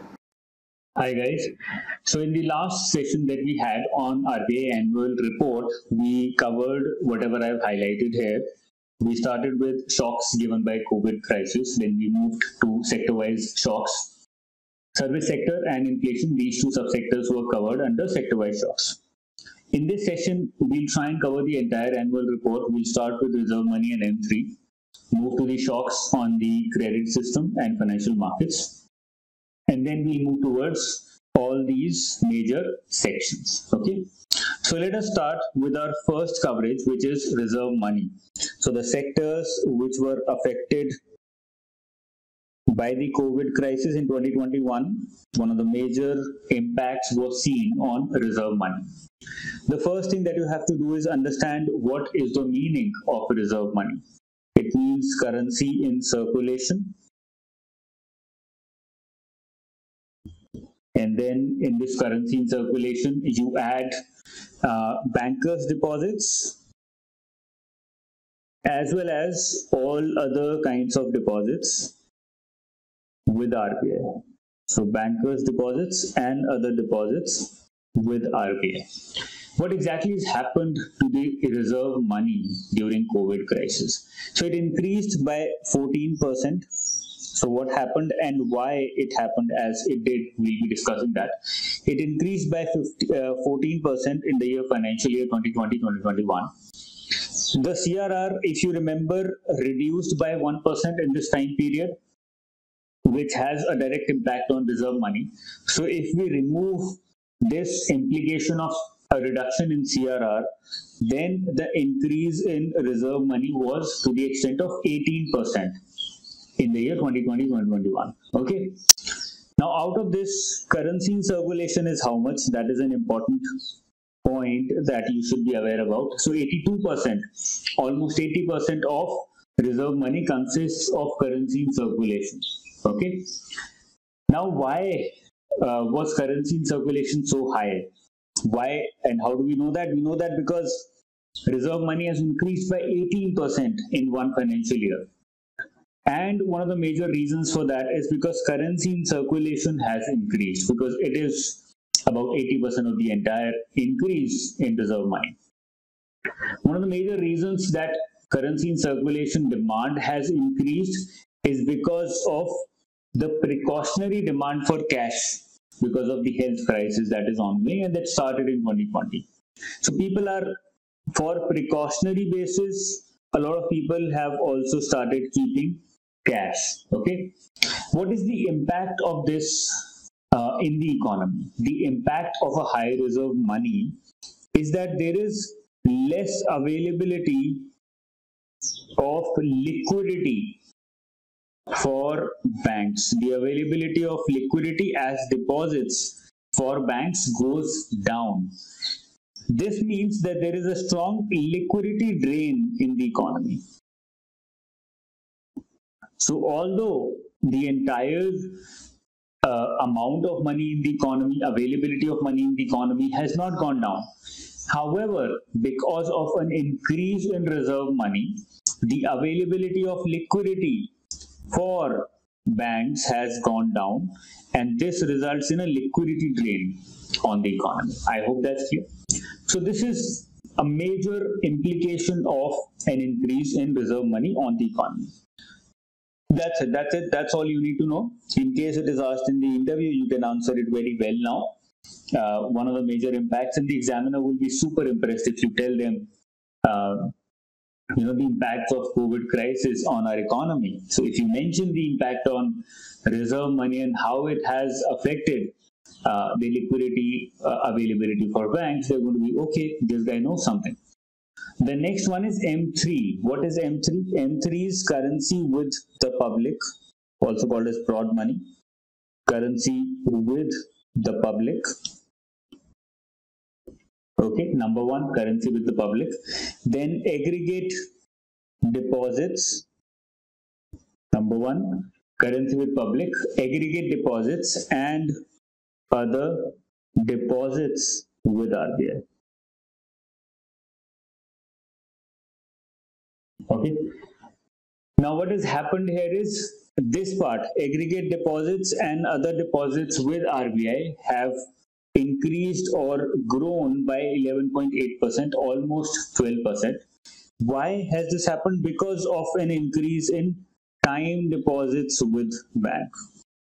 Hi guys. So in the last session that we had on R B I annual report, we covered whatever I've highlighted here. we started with shocks given by COVID crisis, then we moved to sector-wise shocks. Service sector and inflation, these two subsectors were covered under sector-wise shocks. In this session, we'll try and cover the entire annual report. We'll start with reserve money and M three, move to the shocks on the credit system and financial markets, and then we'll move towards all these major sections. Okay, so let us start with our first coverage, which is reserve money. So the sectors which were affected by the COVID crisis in twenty twenty-one, one of the major impacts was seen on reserve money. The first thing that you have to do is understand what is the meaning of reserve money. It means currency in circulation. And then in this currency in circulation, you add uh, bankers' deposits as well as all other kinds of deposits with R B I. So bankers' deposits and other deposits with R B I. What exactly has happened to the reserve money during COVID crisis? So it increased by fourteen percent. So what happened and why it happened as it did, we'll be discussing that. It increased by fourteen percent in the year financial year twenty twenty to twenty twenty-one. The C R R, if you remember, reduced by one percent in this time period, which has a direct impact on reserve money. So if we remove this implication of a reduction in C R R, then the increase in reserve money was to the extent of eighteen percent in the year twenty twenty to twenty twenty-one. Okay. Now, out of this, currency in circulation is how much? That is an important point that you should be aware about. So eighty-two percent, almost eighty percent of reserve money consists of currency in circulation. Okay. Now, why uh, was currency in circulation so high? Why and how do we know that? We know that because reserve money has increased by eighteen percent in one financial year. And one of the major reasons for that is because currency in circulation has increased, because it is about eighty percent of the entire increase in reserve money. One of the major reasons that currency in circulation demand has increased is because of the precautionary demand for cash, because of the health crisis that is ongoing and that started in twenty twenty. So people are, for precautionary basis, a lot of people have also started keeping cash. Okay, what is the impact of this uh, in the economy? The impact of a high reserve money is that there is less availability of liquidity for banks. The availability of liquidity as deposits for banks goes down. This means that there is a strong liquidity drain in the economy. So although the entire uh, amount of money in the economy, availability of money in the economy has not gone down. However, because of an increase in reserve money, the availability of liquidity for banks has gone down, and this results in a liquidity drain on the economy. I hope that's clear. So this is a major implication of an increase in reserve money on the economy. That's it. That's it. That's all you need to know. In case it is asked in the interview, you can answer it very well now. Uh, one of the major impacts, and the examiner will be super impressed if you tell them, uh, you know, the impacts of COVID crisis on our economy. So if you mention the impact on reserve money and how it has affected uh, the liquidity uh, availability for banks, they're going to be, okay, this guy knows something. The next one is M three. What is M three? M three is currency with the public, also called as broad money. Currency with the public. Okay, number one, currency with the public. Then aggregate deposits. Number one, currency with public, aggregate deposits and other deposits with R B I. Okay. Now what has happened here is this part, aggregate deposits and other deposits with R B I have increased or grown by eleven point eight percent, almost twelve percent. Why has this happened? Because of an increase in time deposits with banks.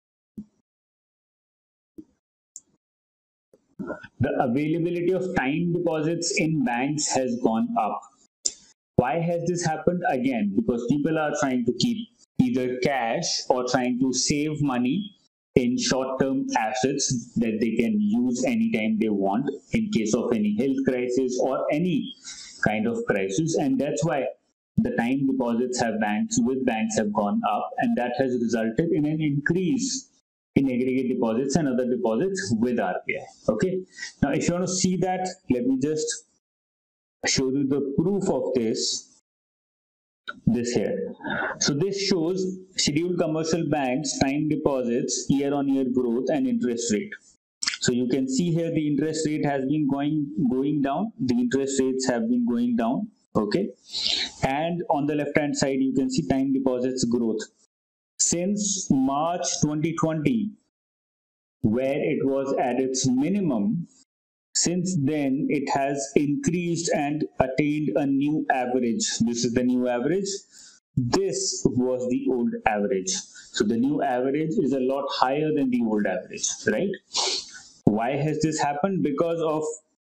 The availability of time deposits in banks has gone up. Why has this happened? Again, because people are trying to keep either cash or trying to save money in short-term assets that they can use anytime they want in case of any health crisis or any kind of crisis. And that's why the time deposits have banks with banks have gone up, and that has resulted in an increase in aggregate deposits and other deposits with R B I. Okay. Now, if you want to see that, let me just show you the proof of this. This here. So this shows scheduled commercial banks time deposits year-on-year growth and interest rate. So you can see here the interest rate has been going going down. The interest rates have been going down. Okay. And on the left-hand side, you can see time deposits growth. Since March twenty twenty, where it was at its minimum, since then it has increased and attained a new average. This is the new average. This was the old average. So the new average is a lot higher than the old average, right? Why has this happened? Because of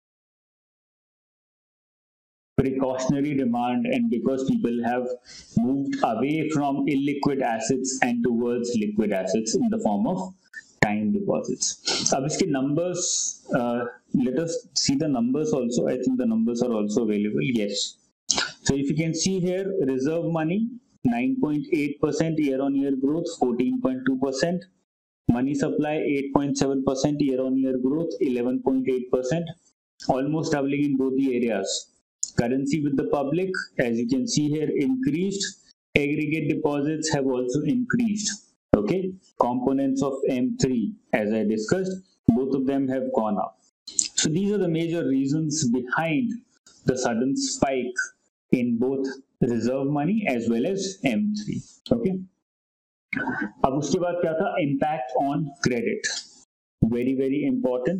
precautionary demand and because people have moved away from illiquid assets and towards liquid assets in the form of time deposits. Ab iske numbers, uh, let us see the numbers also. I think the numbers are also available. Yes. So if you can see here, reserve money, nine point eight percent year-on-year growth, fourteen point two percent. Money supply, eight point seven percent year-on-year growth, eleven point eight percent. Almost doubling in both the areas. Currency with the public, as you can see here, increased. Aggregate deposits have also increased. Okay, components of M three, as I discussed, both of them have gone up. So these are the major reasons behind the sudden spike in both reserve money as well as M three. Okay. अब उसके बाद क्या था? Impact on credit. Very very important.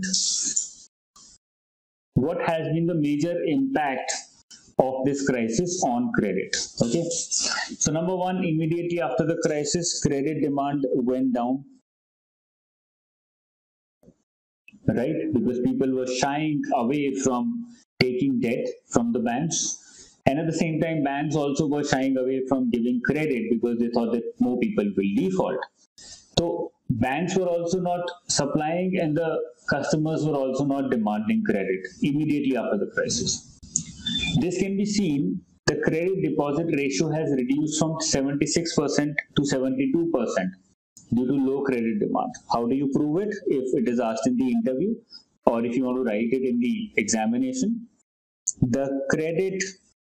What has been the major impact of this crisis on credit? Okay, so number one, immediately after the crisis, credit demand went down, right? Because people were shying away from taking debt from the banks, and at the same time, banks also were shying away from giving credit because they thought that more people will default. So banks were also not supplying and the customers were also not demanding credit immediately after the crisis. This can be seen, the credit deposit ratio has reduced from seventy-six percent to seventy-two percent due to low credit demand. How do you prove it? If it is asked in the interview or if you want to write it in the examination, the credit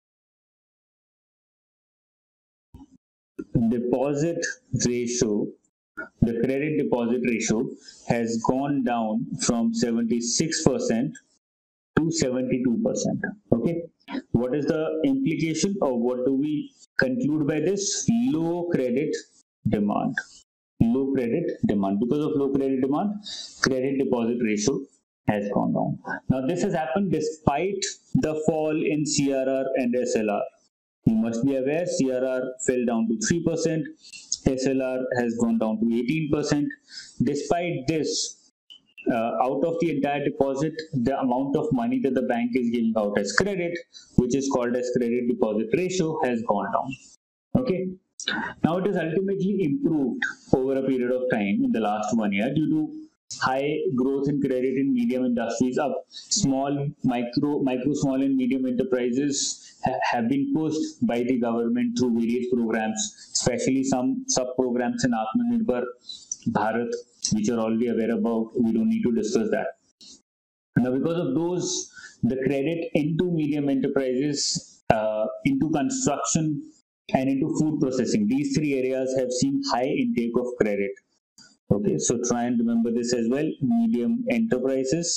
deposit ratio The credit deposit ratio has gone down from seventy-six percent to seventy-two percent. Okay. What is the implication or what do we conclude by this? Low credit demand. Low credit demand. Because of low credit demand, credit deposit ratio has gone down. Now this has happened despite the fall in C R R and S L R. You must be aware C R R fell down to three percent. S L R has gone down to eighteen percent. Despite this, uh, out of the entire deposit, the amount of money that the bank is giving out as credit, which is called as credit deposit ratio, has gone down. Okay. Now it has ultimately improved over a period of time in the last one year due to high growth in credit in medium industries. Up small, micro, micro, small and medium enterprises ha have been pushed by the government through various programs, especially some sub-programs in Atmanirbhar Bharat, which are already aware about. We don't need to discuss that. Now, because of those, the credit into medium enterprises, uh, into construction, and into food processing, these three areas have seen high intake of credit. Okay, so try and remember this as well. Medium enterprises,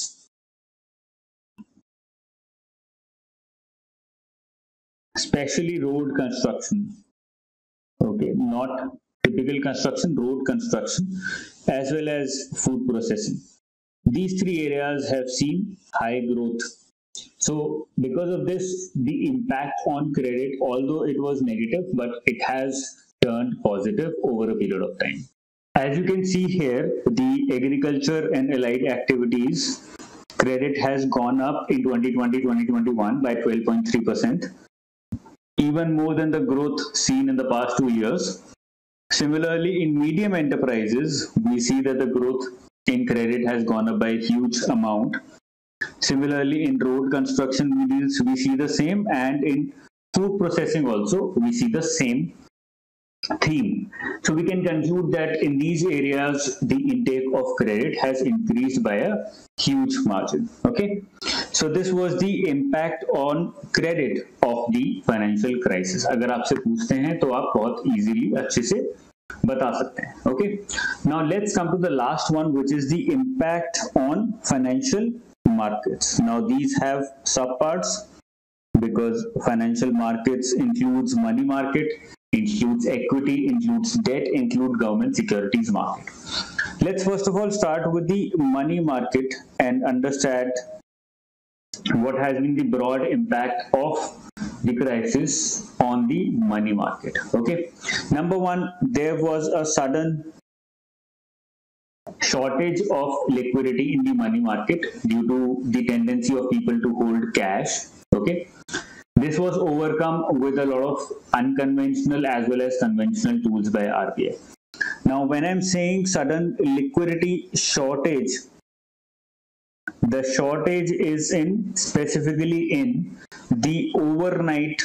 especially road construction. Okay, not typical construction, road construction, as well as food processing. These three areas have seen high growth So because of this, the impact on credit, although it was negative, but it has turned positive over a period of time. As you can see here, the agriculture and allied activities credit has gone up in twenty twenty to twenty twenty-one by twelve point three percent, even more than the growth seen in the past two years. Similarly, in medium enterprises, we see that the growth in credit has gone up by a huge amount. Similarly, in road construction, we see the same, and in food processing also, we see the same theme. So we can conclude that in these areas, the intake of credit has increased by a huge margin. Okay. So this was the impact on credit of the financial crisis. अगर आपसे पूछते हैं तो आप बहुत easily अच्छे से बता सकते हैं. Okay. Now let's come to the last one, which is the impact on financial markets. Now these have subparts because financial markets includes money market, includes equity, includes debt, include government securities market. Let's first of all start with the money market and understand what has been the broad impact of the crisis on the money market. Okay. Number one, there was a sudden shortage of liquidity in the money market due to the tendency of people to hold cash. Okay. This was overcome with a lot of unconventional as well as conventional tools by R B I. Now, when I'm saying sudden liquidity shortage, the shortage is in specifically in the overnight,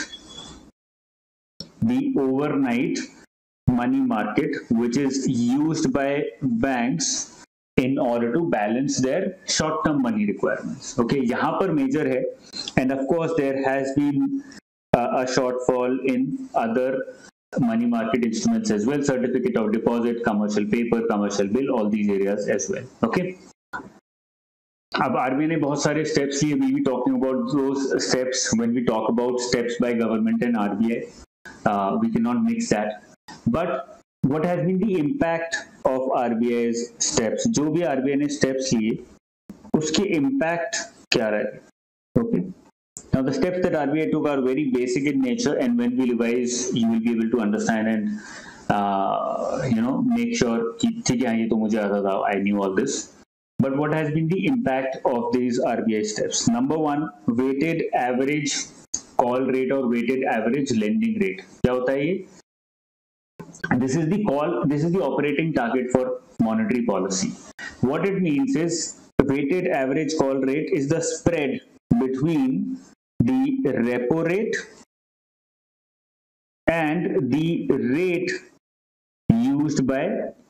the overnight money market, which is used by banks in order to balance their short-term money requirements. Okay, यहाँ पर major है, and of course there has been uh, a shortfall in other money market instruments as well, certificate of deposit, commercial paper, commercial bill, all these areas as well. Okay. अब RBI ने बहुत सारे steps लिए. We will be talking about those steps when we talk about steps by government and R B I. Uh, we cannot mix that. But what has been the impact of R B I's steps? जो भी R B I ने steps लिए, उसके impact क्या रहे? Okay. Now the steps that R B I took are very basic in nature, and when we revise, you will be able to understand and uh, you know make sure कि ठीक है ये तो मुझे आता था, I knew all this. But what has been the impact of these R B I steps? Number one, weighted average call rate or weighted average lending rate. क्या होता है ये? This is the call, this is the operating target for monetary policy. What it means is weighted average call rate is the spread between the repo rate and the rate used by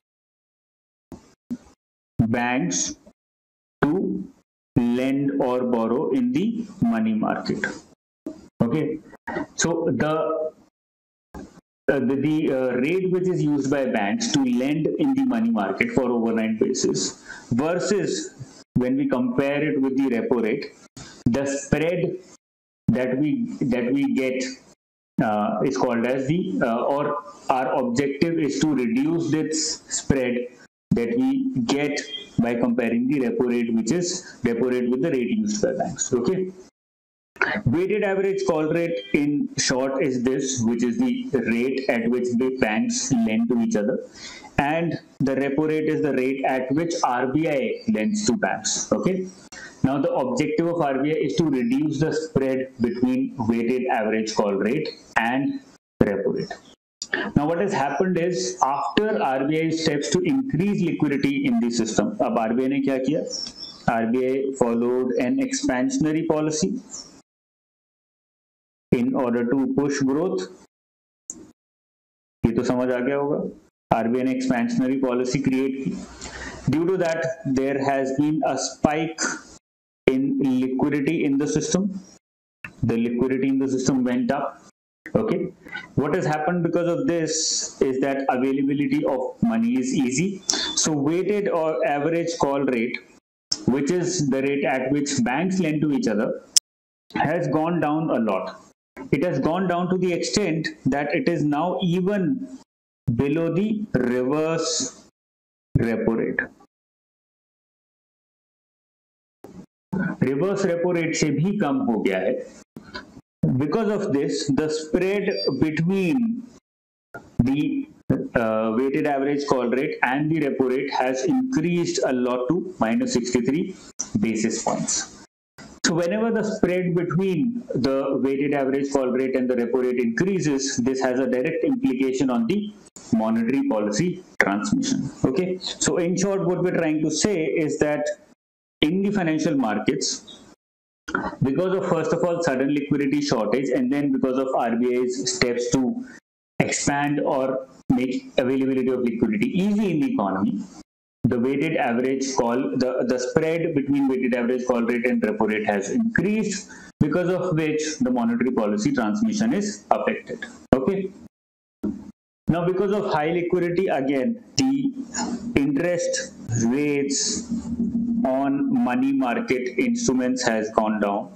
banks to lend or borrow in the money market. Okay, so the Uh, the, the uh, rate which is used by banks to lend in the money market for overnight basis versus when we compare it with the repo rate, the spread that we that we get uh, is called as the uh, or our objective is to reduce this spread that we get by comparing the repo rate, which is repo rate with the rate used by banks. Okay. Weighted average call rate in short is this, which is the rate at which the banks lend to each other, and the repo rate is the rate at which R B I lends to banks. Okay. Now the objective of R B I is to reduce the spread between weighted average call rate and repo rate. Now what has happened is after R B I steps to increase liquidity in the system, अब R B I ने क्या किया? R B I followed an expansionary policy in order to push growth. ये तो समझ आ गया होगा. R B I ने expansionary policy create की. Due to that, there has been a spike in liquidity in the system. The liquidity in the system went up. Okay. What has happened because of this is that availability of money is easy. So weighted or average call rate, which is the rate at which banks lend to each other, has gone down a lot. It has gone down to the extent that it is now even below the reverse repo rate. Reverse repo rate से भी कम हो गया है. Because of this, the spread between the uh, weighted average call rate and the repo rate has increased a lot to minus sixty-three basis points. So whenever the spread between the weighted average call rate and the repo rate increases, this has a direct implication on the monetary policy transmission. Okay, so in short, what we're trying to say is that in the financial markets, because of first of all sudden liquidity shortage, and then because of R B I's steps to expand or make availability of liquidity easy in the economy, the weighted average call, the, the spread between weighted average call rate and repo rate has increased, because of which the monetary policy transmission is affected. Okay. Now, because of high liquidity, again, the interest rates on money market instruments has gone down.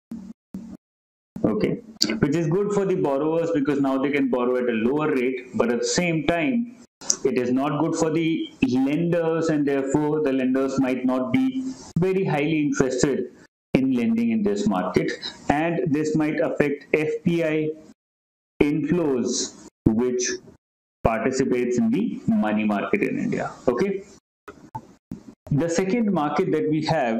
Okay, which is good for the borrowers because now they can borrow at a lower rate, but at the same time, it is not good for the lenders, and therefore the lenders might not be very highly interested in lending in this market, and this might affect F P I inflows, which participates in the money market in India. Okay. The second market that we have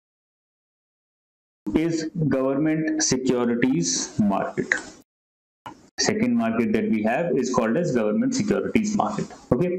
is government securities market. Second market that we have is called as government securities market. Okay.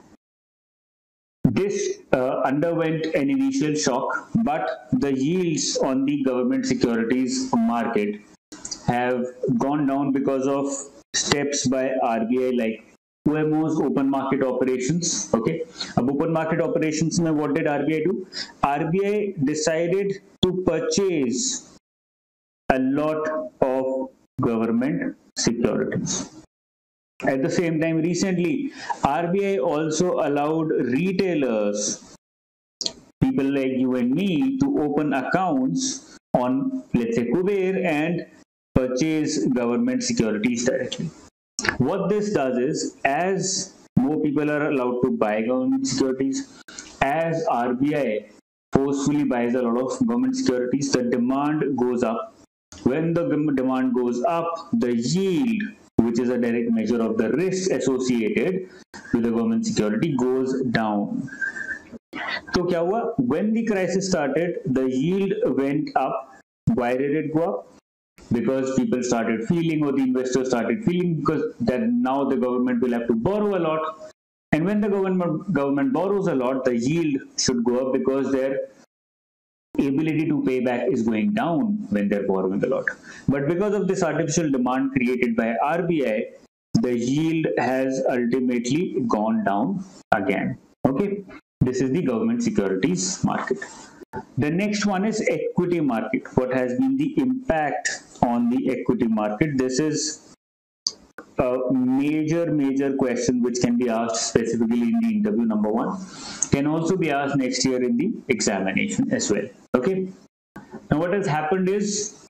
This uh, underwent an initial shock, but the yields on the government securities market have gone down because of steps by R B I like O M Os, open market operations. Okay. Ab open market operations mein what did R B I do? R B I decided to purchase a lot of government securities. At the same time, recently, R B I also allowed retailers, people like you and me, to open accounts on, let's say, Kuber and purchase government securities directly. What this does is, as more people are allowed to buy government securities, as R B I forcefully buys a lot of government securities, the demand goes up. When the demand goes up, the yield, which is a direct measure of the risk associated with the government security, goes down. So kya hua? When the crisis started, the yield went up. Why did it go up? Because people started feeling, or the investors started feeling, because that now the government will have to borrow a lot. And when the government government borrows a lot, the yield should go up because their ability to pay back is going down when they're borrowing a lot. But because of this artificial demand created by R B I, the yield has ultimately gone down again. Okay, this is the government securities market. The next one is equity market. What has been the impact on the equity market? This is a major, major question which can be asked specifically in the interview, number one. Can also be asked next year in the examination as well. Okay. Now what has happened is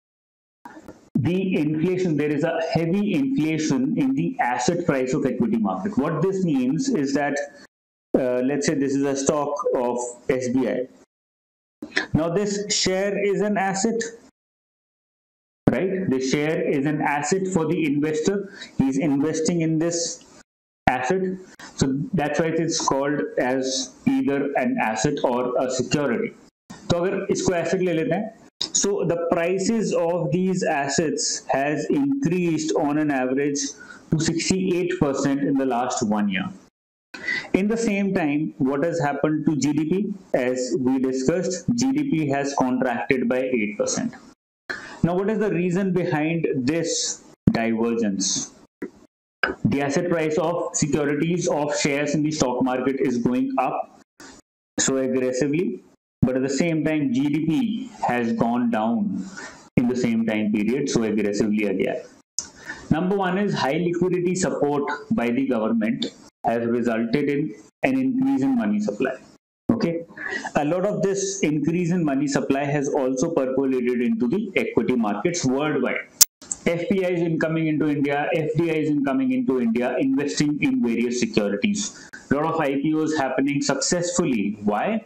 the inflation, there is a heavy inflation in the asset price of equity market. What this means is that, uh, let's say this is a stock of S B I. Now this share is an asset, right? The share is an asset for the investor. He's investing in this asset. So that's why it's called as either an asset or a security. So agar isko asset le lete hain, so the prices of these assets has increased on an average to sixty-eight percent in the last one year. In the same time, what has happened to G D P? As we discussed, G D P has contracted by eight percent. Now, what is the reason behind this divergence? The asset price of securities, of shares in the stock market is going up so aggressively, but at the same time, G D P has gone down in the same time period so aggressively again. Number one is high liquidity support by the government has resulted in an increase in money supply. Okay, a lot of this increase in money supply has also percolated into the equity markets worldwide. F P Is incoming into India, F D Is incoming into India, investing in various securities. A lot of I P Os happening successfully. Why?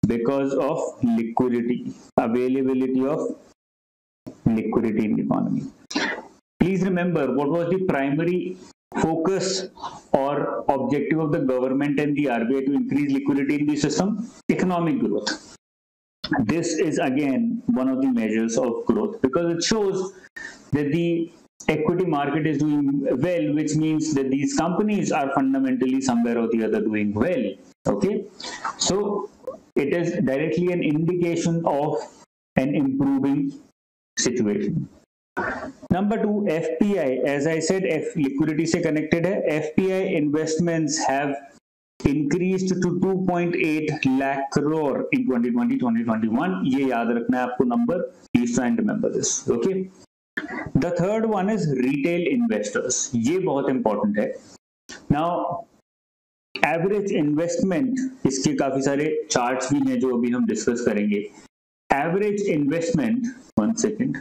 because of liquidity, availability of liquidity in the economy. Please remember, what was the primary focus or objective of the government and the R B I to increase liquidity in the system? Economic growth. This is again one of the measures of growth, because it shows that the equity market is doing well, which means that these companies are fundamentally somewhere or the other doing well. Okay, so it is directly an indication of an improving situation. Number two, F P I. As I said, F liquidity से connected है. F P I investments have increased to two point eight lakh crore in twenty twenty twenty twenty-one. ये याद रखना है आपको number. Please try and remember this. Okay. The third one is retail investors. ये बहुत important है. Now, average investment, इसके काफी सारे charts भी हैं जो अभी हम discuss करेंगे. Average investment, one second.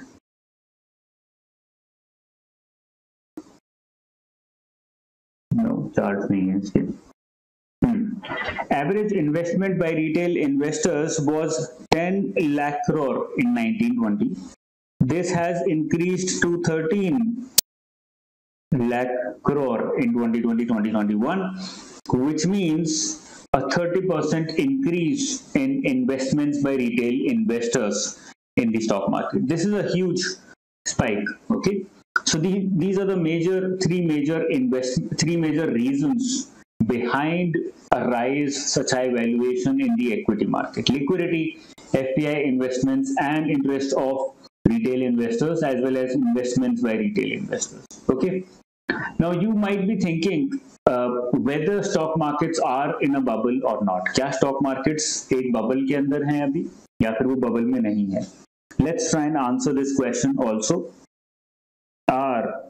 No, charts नहीं है इसके. Hmm. Average investment by retail investors was ten lakh crore in nineteen twenty. This has increased to thirteen lakh crore in twenty twenty twenty twenty-one, which means a thirty percent increase in investments by retail investors in the stock market. This is a huge spike. Okay, so the, these are the major three major invest three major reasons behind a rise such high valuation in the equity market: liquidity, F P I investments, and interest of retail investors, as well as investments by retail investors. Okay, now you might be thinking uh, whether stock markets are in a bubble or not. क्या stock markets एक bubble के अंदर हैं अभी, या फिर वो bubble में नहीं है? Let's try and answer this question also. Are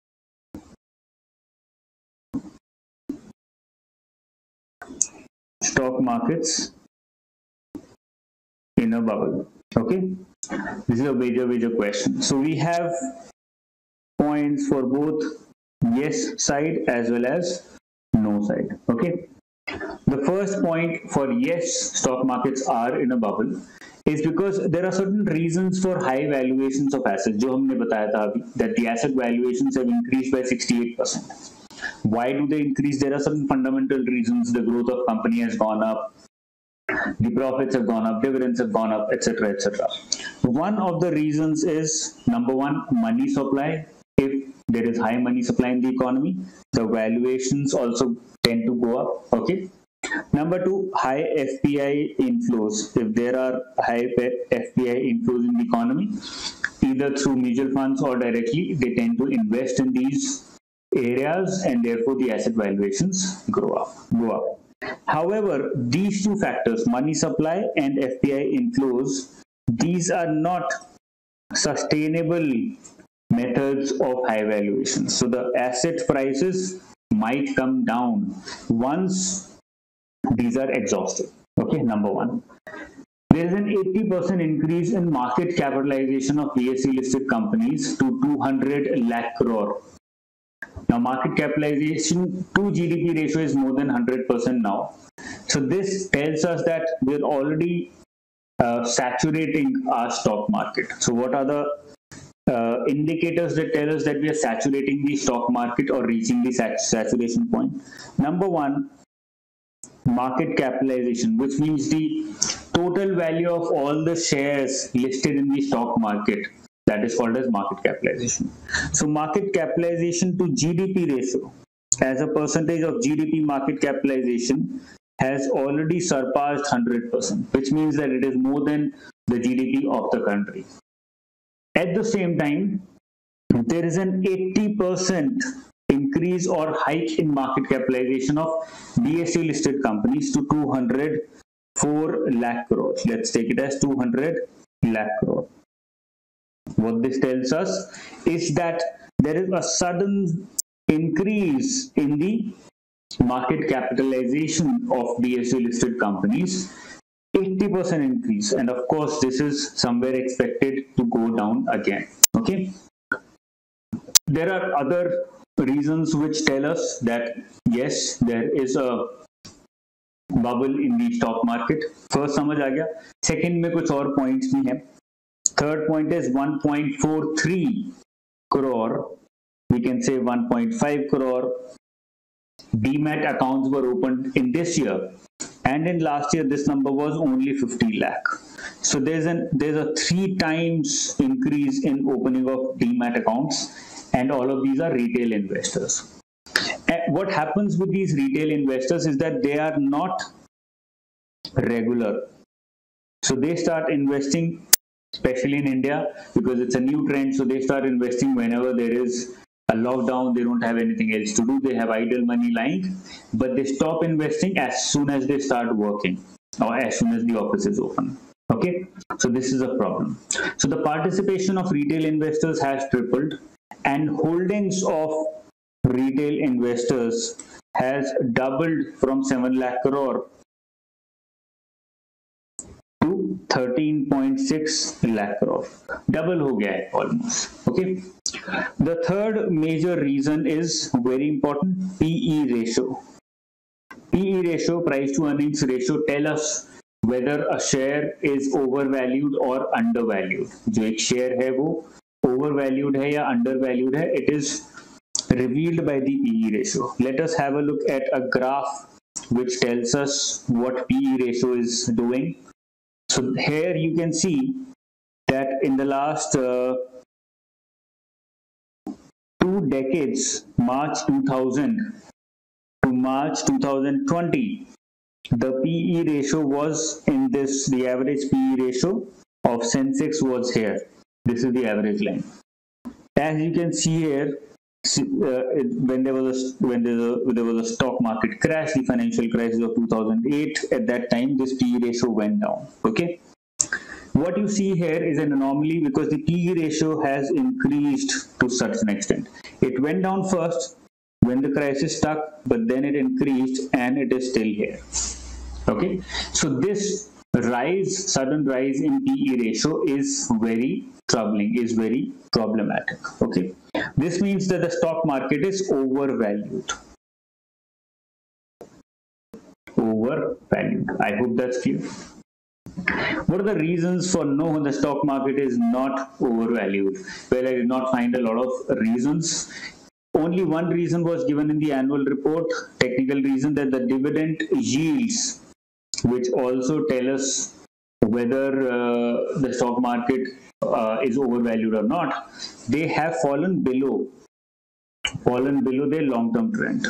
stock markets in a bubble? Okay, this is a major major question. So we have points for both yes side as well as no side. Okay, the first point for yes, stock markets are in a bubble, is because there are certain reasons for high valuations of assets, जो हमने बताया था अभी, that the asset valuations have increased by sixty-eight percent. Why do they increase? There are certain fundamental reasons. The growth of company has gone up, the profits have gone up, dividends have gone up, et cetera, et cetera. One of the reasons is, number one, money supply. If there is high money supply in the economy, the valuations also tend to go up. Okay. Number two, high F P I inflows. If there are high F P I inflows in the economy, either through mutual funds or directly, they tend to invest in these areas, and therefore the asset valuations grow up, go up. However, these two factors, money supply and F P I inflows, these are not sustainable methods of high valuations. So the asset prices might come down once these are exhausted. Okay, number one. There is an eighty percent increase in market capitalization of B S E listed companies to two hundred lakh crore. Now, market capitalization to G D P ratio is more than one hundred percent now. So this tells us that we're already uh, saturating our stock market. So what are the uh, indicators that tell us that we are saturating the stock market or reaching the sat saturation point? Number one, market capitalization, which means the total value of all the shares listed in the stock market. That is called as market capitalization. So market capitalization to G D P ratio as a percentage of G D P market capitalization has already surpassed one hundred percent, which means that it is more than the G D P of the country. At the same time, there is an eighty percent increase or hike in market capitalization of B S E listed companies to two hundred four lakh crore. Let's take it as two hundred lakh crore. What this tells us is that there is a sudden increase in the market capitalization of B S E listed companies, eighty percent increase, and of course this is somewhere expected to go down again. Okay, there are other reasons which tell us that yes, there is a bubble in the stock market. First समझ आ गया. Second में कुछ और points भी हैं. Third point is one point four three crore, we can say one point five crore demat accounts were opened in this year, and in last year this number was only fifty lakh. So there's an there's a three times increase in opening of demat accounts, and all of these are retail investors. And what happens with these retail investors is that they are not regular. So they start investing, especially in India, because it's a new trend. So they start investing whenever there is a lockdown, they don't have anything else to do, they have idle money lying, but they stop investing as soon as they start working or as soon as the office is open. Okay, so this is a problem. So the participation of retail investors has tripled, and holdings of retail investors has doubled from seven lakh crore to thirteen point six lakh crore. Double ho gaya hai almost. Okay. The third major reason is very important, P E ratio. P E ratio, price to earnings ratio, tell us whether a share is overvalued or undervalued. जो एक share है वो overvalued है या undervalued है, it is revealed by the P E ratio. Let us have a look at a graph which tells us what P E ratio is doing. So here you can see that in the last uh, two decades, March two thousand to March two thousand twenty, the P E ratio was in this, the average P E ratio of Sensex was here. This is the average line. As you can see here, uh, it, when there was a when there was a, there was a stock market crash, the financial crisis of two thousand eight, at that time this P E ratio went down. Okay. What you see here is an anomaly because the P E ratio has increased to such an extent. It went down first when the crisis stuck, but then it increased and it is still here. Okay, so this rise, sudden rise in P E ratio is very troubling, is very problematic. Okay, this means that the stock market is overvalued. Overvalued. I hope that's clear. What are the reasons for no, the stock market is not overvalued? Well, I did not find a lot of reasons. Only one reason was given in the annual report, technical reason, that the dividend yields, which also tell us whether uh, the stock market uh, is overvalued or not, they have fallen below, fallen below their long-term trend.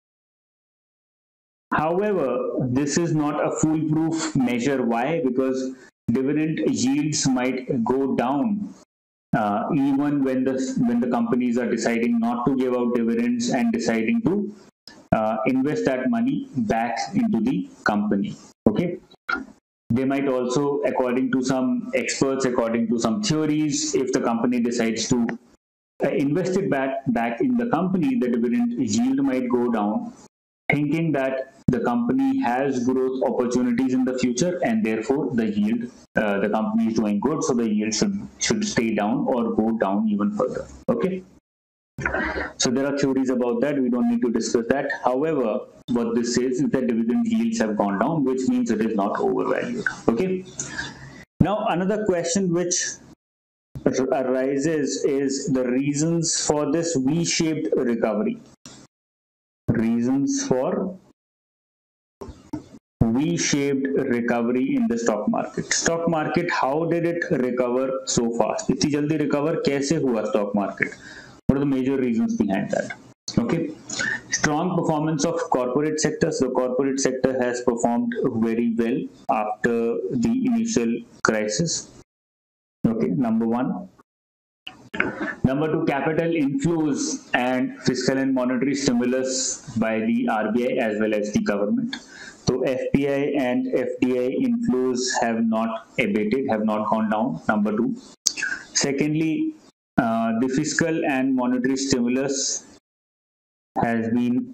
However, this is not a foolproof measure. Why? Because dividend yields might go down uh, even when the when the companies are deciding not to give out dividends and deciding to uh, invest that money back into the company. Okay. They might also, according to some experts, according to some theories, if the company decides to uh, invest it back back in the company, the dividend yield might go down, thinking that the company has growth opportunities in the future and therefore the yield, uh, the company is doing good, so the yield should should stay down or go down even further. Okay, so there are theories about that, we don't need to discuss that. However, what this says is that dividend yields have gone down, which means it is not overvalued. Okay, now another question which arises is the reasons for this V-shaped recovery. Reasons for V-shaped recovery in the stock market. Stock market, how did it recover so fast? इतनी जल्दी recover कैसे हुआ stock market? What are the major reasons behind that? Okay, strong performance of corporate sector. So corporate sector has performed very well after the initial crisis. Okay, number one. Number two, capital inflows and fiscal and monetary stimulus by the R B I as well as the government. So F P I and F D I inflows have not abated, have not gone down. Number two. Secondly, uh, the fiscal and monetary stimulus has been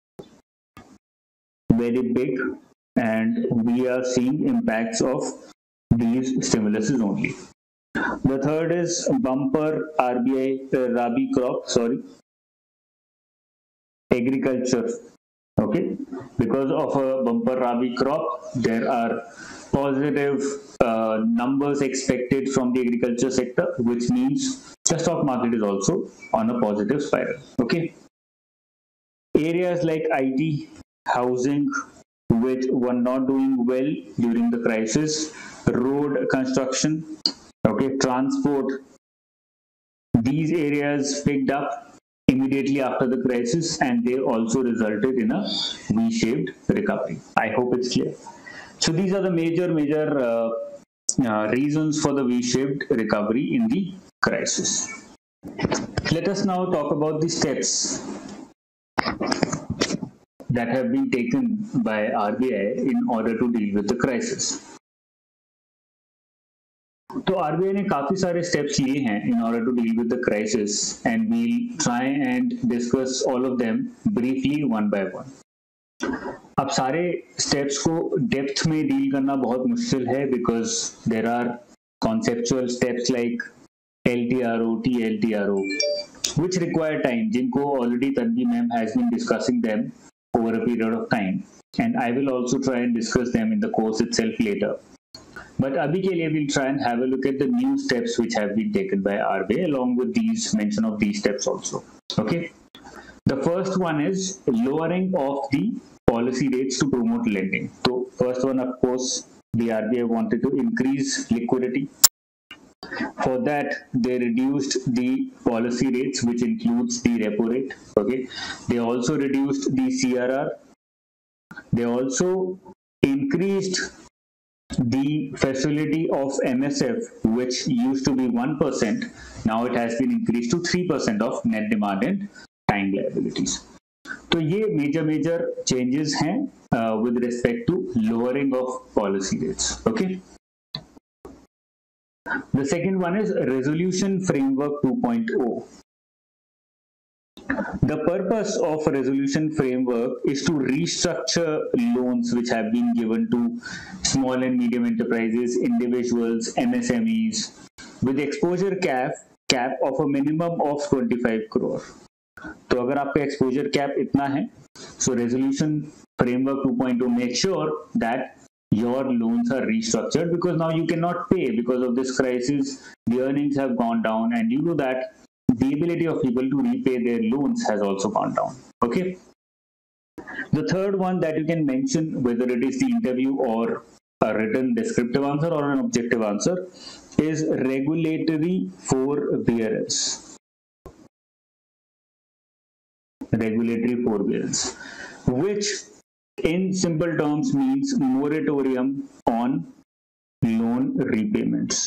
very big, and we are seeing impacts of these stimuluses only. The third is bumper R B I uh, Rabi crop, sorry, agriculture Okay, because of a bumper rabi crop, there are positive uh, numbers expected from the agriculture sector, which means the stock market is also on a positive spiral. Okay, areas like I T, housing, which were not doing well during the crisis, road construction, okay, transport, these areas picked up immediately after the crisis, and they also resulted in a V-shaped recovery. I hope it's clear. So these are the major, major uh, uh, reasons for the V-shaped recovery in the crisis. Let us now talk about the steps that have been taken by R B I in order to deal with the crisis. तो RBI ने काफी सारे steps लिए हैं in order to deal with the crisis and we try and discuss all of them briefly one by one. अब सारे steps को depth में डील करना बहुत मुश्किल है because there are conceptual steps like L T R O, T L T R O, which require time, जिनको already Tanvi ma'am has been discussing them over a period of time, and I will also try and discuss them in the course itself later. But abhi ke liye we'll try and have a look at the new steps which have been taken by R B I along with these mention of these steps also. Okay. The first one is lowering of the policy rates to promote lending. So first one, of course, the R B I wanted to increase liquidity. For that, they reduced the policy rates, which includes the repo rate. Okay. They also reduced the C R R. They also increased the facility of M S F, which used to be one percent, now it has been increased to three percent of net demand and time liabilities. तो ये major major changes हैं uh, with respect to lowering of policy rates. Okay. The second one is Resolution Framework two point oh. The purpose of a resolution framework is to restructure loans which have been given to small and medium enterprises, individuals, M S M Es with exposure cap cap of a minimum of twenty-five crore. तो अगर आपका exposure cap इतना है, so resolution framework two point oh make sure that your loans are restructured because now you cannot pay because of this crisis. The earnings have gone down, and due to that, the ability of people to repay their loans has also gone down. Okay. The third one that you can mention, whether it is the interview or a written descriptive answer or an objective answer, is regulatory forbearance. Regulatory forbearance, which in simple terms means moratorium on loan repayments.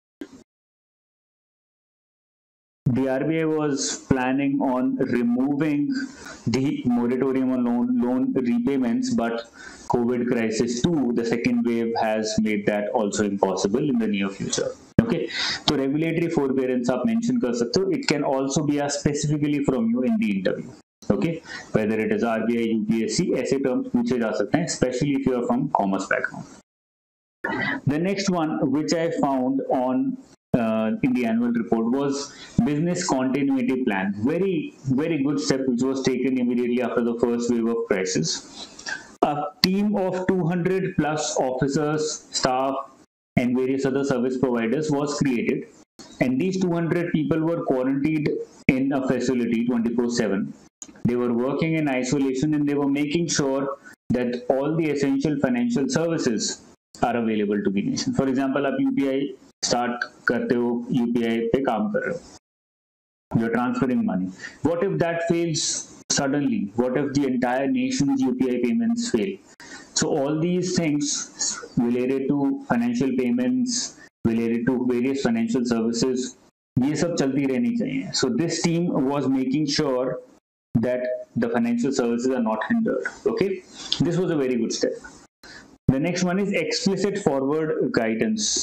The R B I was planning on removing the moratorium on loan, loan repayments, but COVID crisis two, the second wave, has made that also impossible in the near future. Okay, so regulatory forbearance आप mention कर सकते हो. It can also be asked specifically from you in the interview. Okay, whether it is R B I, U P S C, ऐसे terms पूछे जा सकते हैं, especially if you are from commerce background. The next one, which I found on Uh, in the annual report, was business continuity plan. Very, very good step which was taken immediately after the first wave of crisis. A team of two hundred plus officers, staff, and various other service providers was created, and these two hundred people were quarantined in a facility twenty-four seven. They were working in isolation, and they were making sure that all the essential financial services are available to the nation. For example, आप U P I start करते हो, U P I पे काम कर रहे हो, you're transferring money. What if that fails suddenly? What if the entire nation's U P I payments fail? So all these things related to financial payments, related to various financial services, ये सब चलती रहनी चाहिए. So this team was making sure that the financial services are not hindered. Okay, this was a very good step. The next one is explicit forward guidance.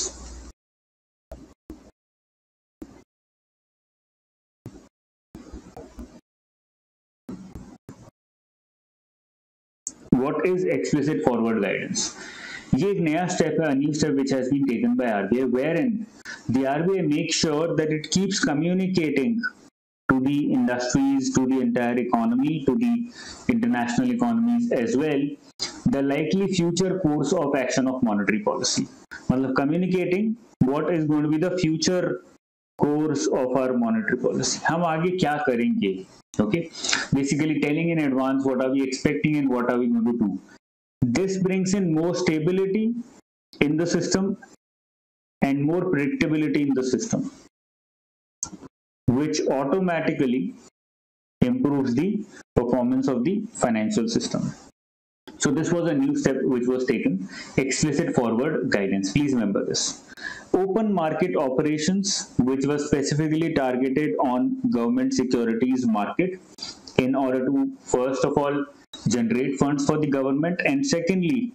What is explicit forward guidance? ये एक नया step है, a new step which has been taken by R B I, wherein the R B I makes sure that it keeps communicating to the industries, to the entire economy, to the international economies as well, the likely future course of action of monetary policy. मतलब communicating what is going to be the future course of our monetary policy. हम आगे क्या करेंगे? Okay, basically telling in advance what are we expecting and what are we going to do. This brings in more stability in the system and more predictability in the system, which automatically improves the performance of the financial system. So this was a new step which was taken, explicit forward guidance. Please remember this. Open market operations, which was specifically targeted on government securities market in order to, first of all, generate funds for the government, and secondly,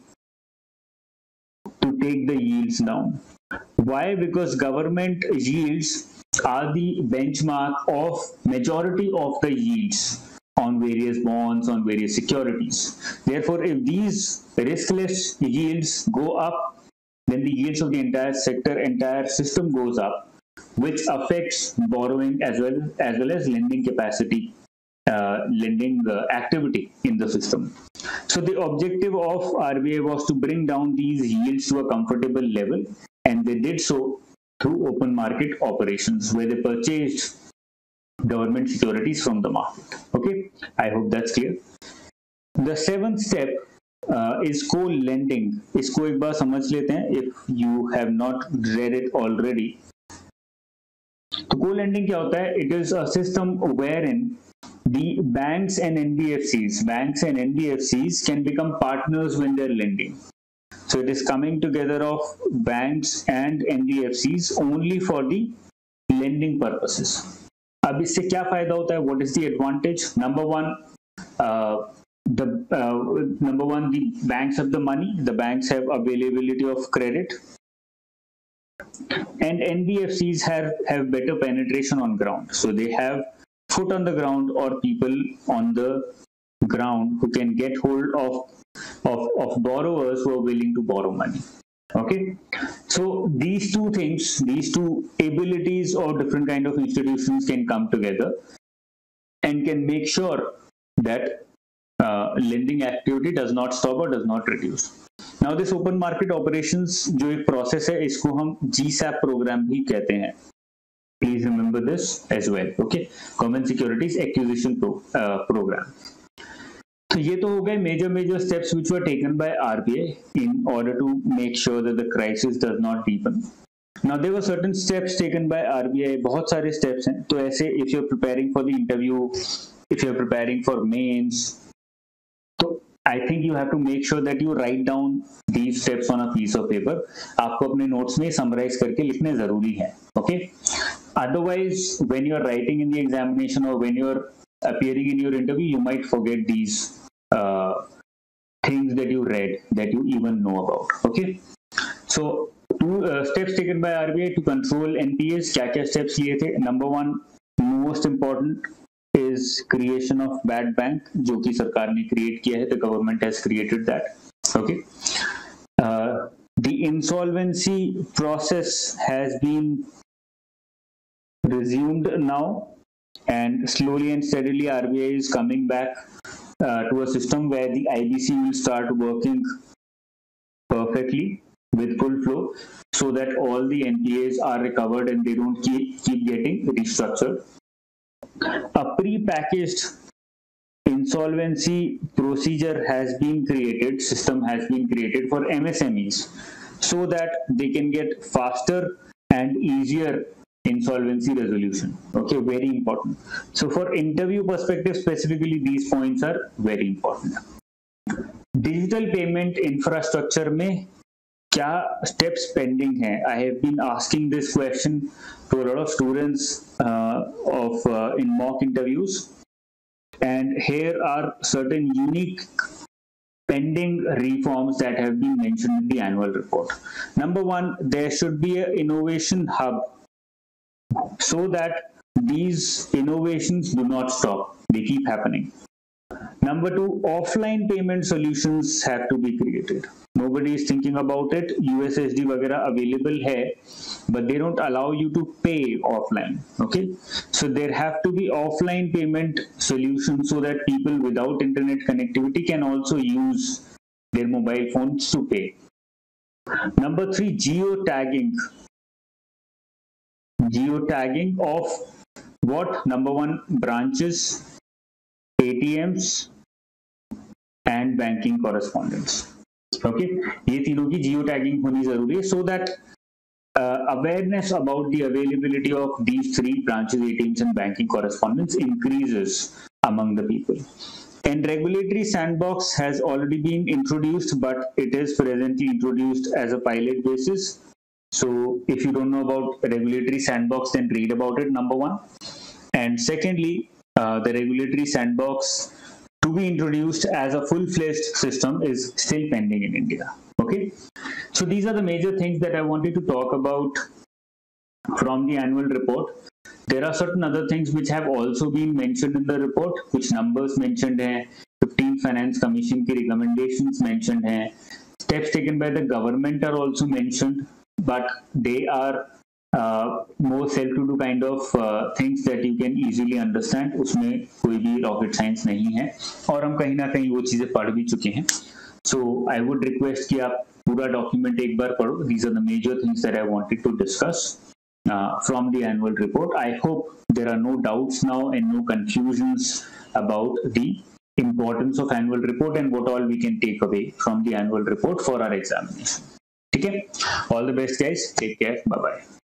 to take the yields down. Why? Because government yields are the benchmark of majority of the yields on various bonds, on various securities. Therefore, if these riskless yields go up, then the yields of the entire sector, entire system goes up, which affects borrowing as well as well as lending capacity, uh, lending uh, activity in the system. So the objective of R B I was to bring down these yields to a comfortable level, and they did so through open market operations, where they purchased government securities from the market. Okay, I hope that's clear. The seventh step uh, is co-lending. इसको एक बार समझ लेते हैं if you have not read it already. तो co-lending क्या होता है? It is a system wherein the banks and N B F Cs, banks and N B F Cs can become partners when they're lending. So it is coming together of banks and N B F Cs only for the lending purposes. अब इससे क्या फायदा होता है? What is the advantage? Number one, uh, the uh, number one, the banks have the money. The banks have availability of credit, and N B F Cs have have better penetration on ground. So they have foot on the ground or people on the ground who can get hold of of, of borrowers who are willing to borrow money. Okay, so these two things, these two abilities of different kind of institutions can come together and can make sure that uh, lending activity does not stop or does not reduce. Now this open market operations जो एक process है, इसको हम G SAP program भी कहते हैं. Please remember this as well. Okay, Common Securities Acquisition Pro, uh, Program. So ये तो हो गए major major steps which were taken by R B I in order to make sure that the crisis does not deepen. Now there were certain steps taken by R B I. बहुत सारे steps हैं. तो ऐसे if you're preparing for the interview, if you're preparing for mains, तो I think you have to make sure that you write down these steps on a piece of paper. आपको अपने notes में summarize करके लिखने जरूरी है. Okay? Otherwise, when you're writing in the examination or when you're appearing in your interview, you might forget these uh, things that you read, that you even know about. Okay, so two uh, steps taken by R B I to control N P As. क्या क्या steps लिए थे? Number one, most important is creation of bad bank, जो कि सरकार ने create किया है. The government has created that. Okay, uh, the insolvency process has been resumed now, and slowly and steadily R B I is coming back uh, to a system where the I B C will start working perfectly with full flow, so that all the N P As are recovered and they don't keep, keep getting restructured. A pre-packaged insolvency procedure has been created, system has been created for M S M Es, so that they can get faster and easier insolvency resolution. Okay, very important. So for interview perspective specifically, these points are very important. Digital payment infrastructure में क्या steps pending है? I have been asking this question to a lot of students uh, of uh, in mock interviews, and here are certain unique pending reforms that have been mentioned in the annual report. Number one, there should be an innovation hub, so that these innovations do not stop, they keep happening. Number two, offline payment solutions have to be created. Nobody nobody is thinking about it. U S S D वगैरह available है, but they don't allow you to pay offline. Okay, so there have to be offline payment solutions so that people without internet connectivity can also use their mobile phones to pay. Number three, geotagging. Geotagging of what? Number one, branches, A T Ms and banking correspondence. Okay, ये तीनों की geotagging होनी जरूरी है so that uh, awareness about the availability of these three branches, A T Ms and banking correspondence increases among the people. And regulatory sandbox has already been introduced, but it is presently introduced as a pilot basis. So if you don't know about regulatory sandbox, then read about it, number one. And secondly, uh, the regulatory sandbox to be introduced as a full-fledged system is still pending in India. Okay, so these are the major things that I wanted to talk about from the annual report. There are certain other things which have also been mentioned in the report, which numbers mentioned hai, fifteenth Finance Commission ki recommendations mentioned hai, steps taken by the government are also mentioned, but they are uh, more self-to-do kind of uh, things that you can easily understand. उसमें कोई भी rocket science नहीं है और हम कहीं ना कहीं वो चीजें पढ़ भी चुके हैं. So I would request कि आप पूरा document एक बार पढ़ो. These are the major things that I wanted to discuss Uh, from the annual report. I hope there are no doubts now and no confusions about the importance of annual report and what all we can take away from the annual report for our examination. Okay, all the best guys, take care, bye bye.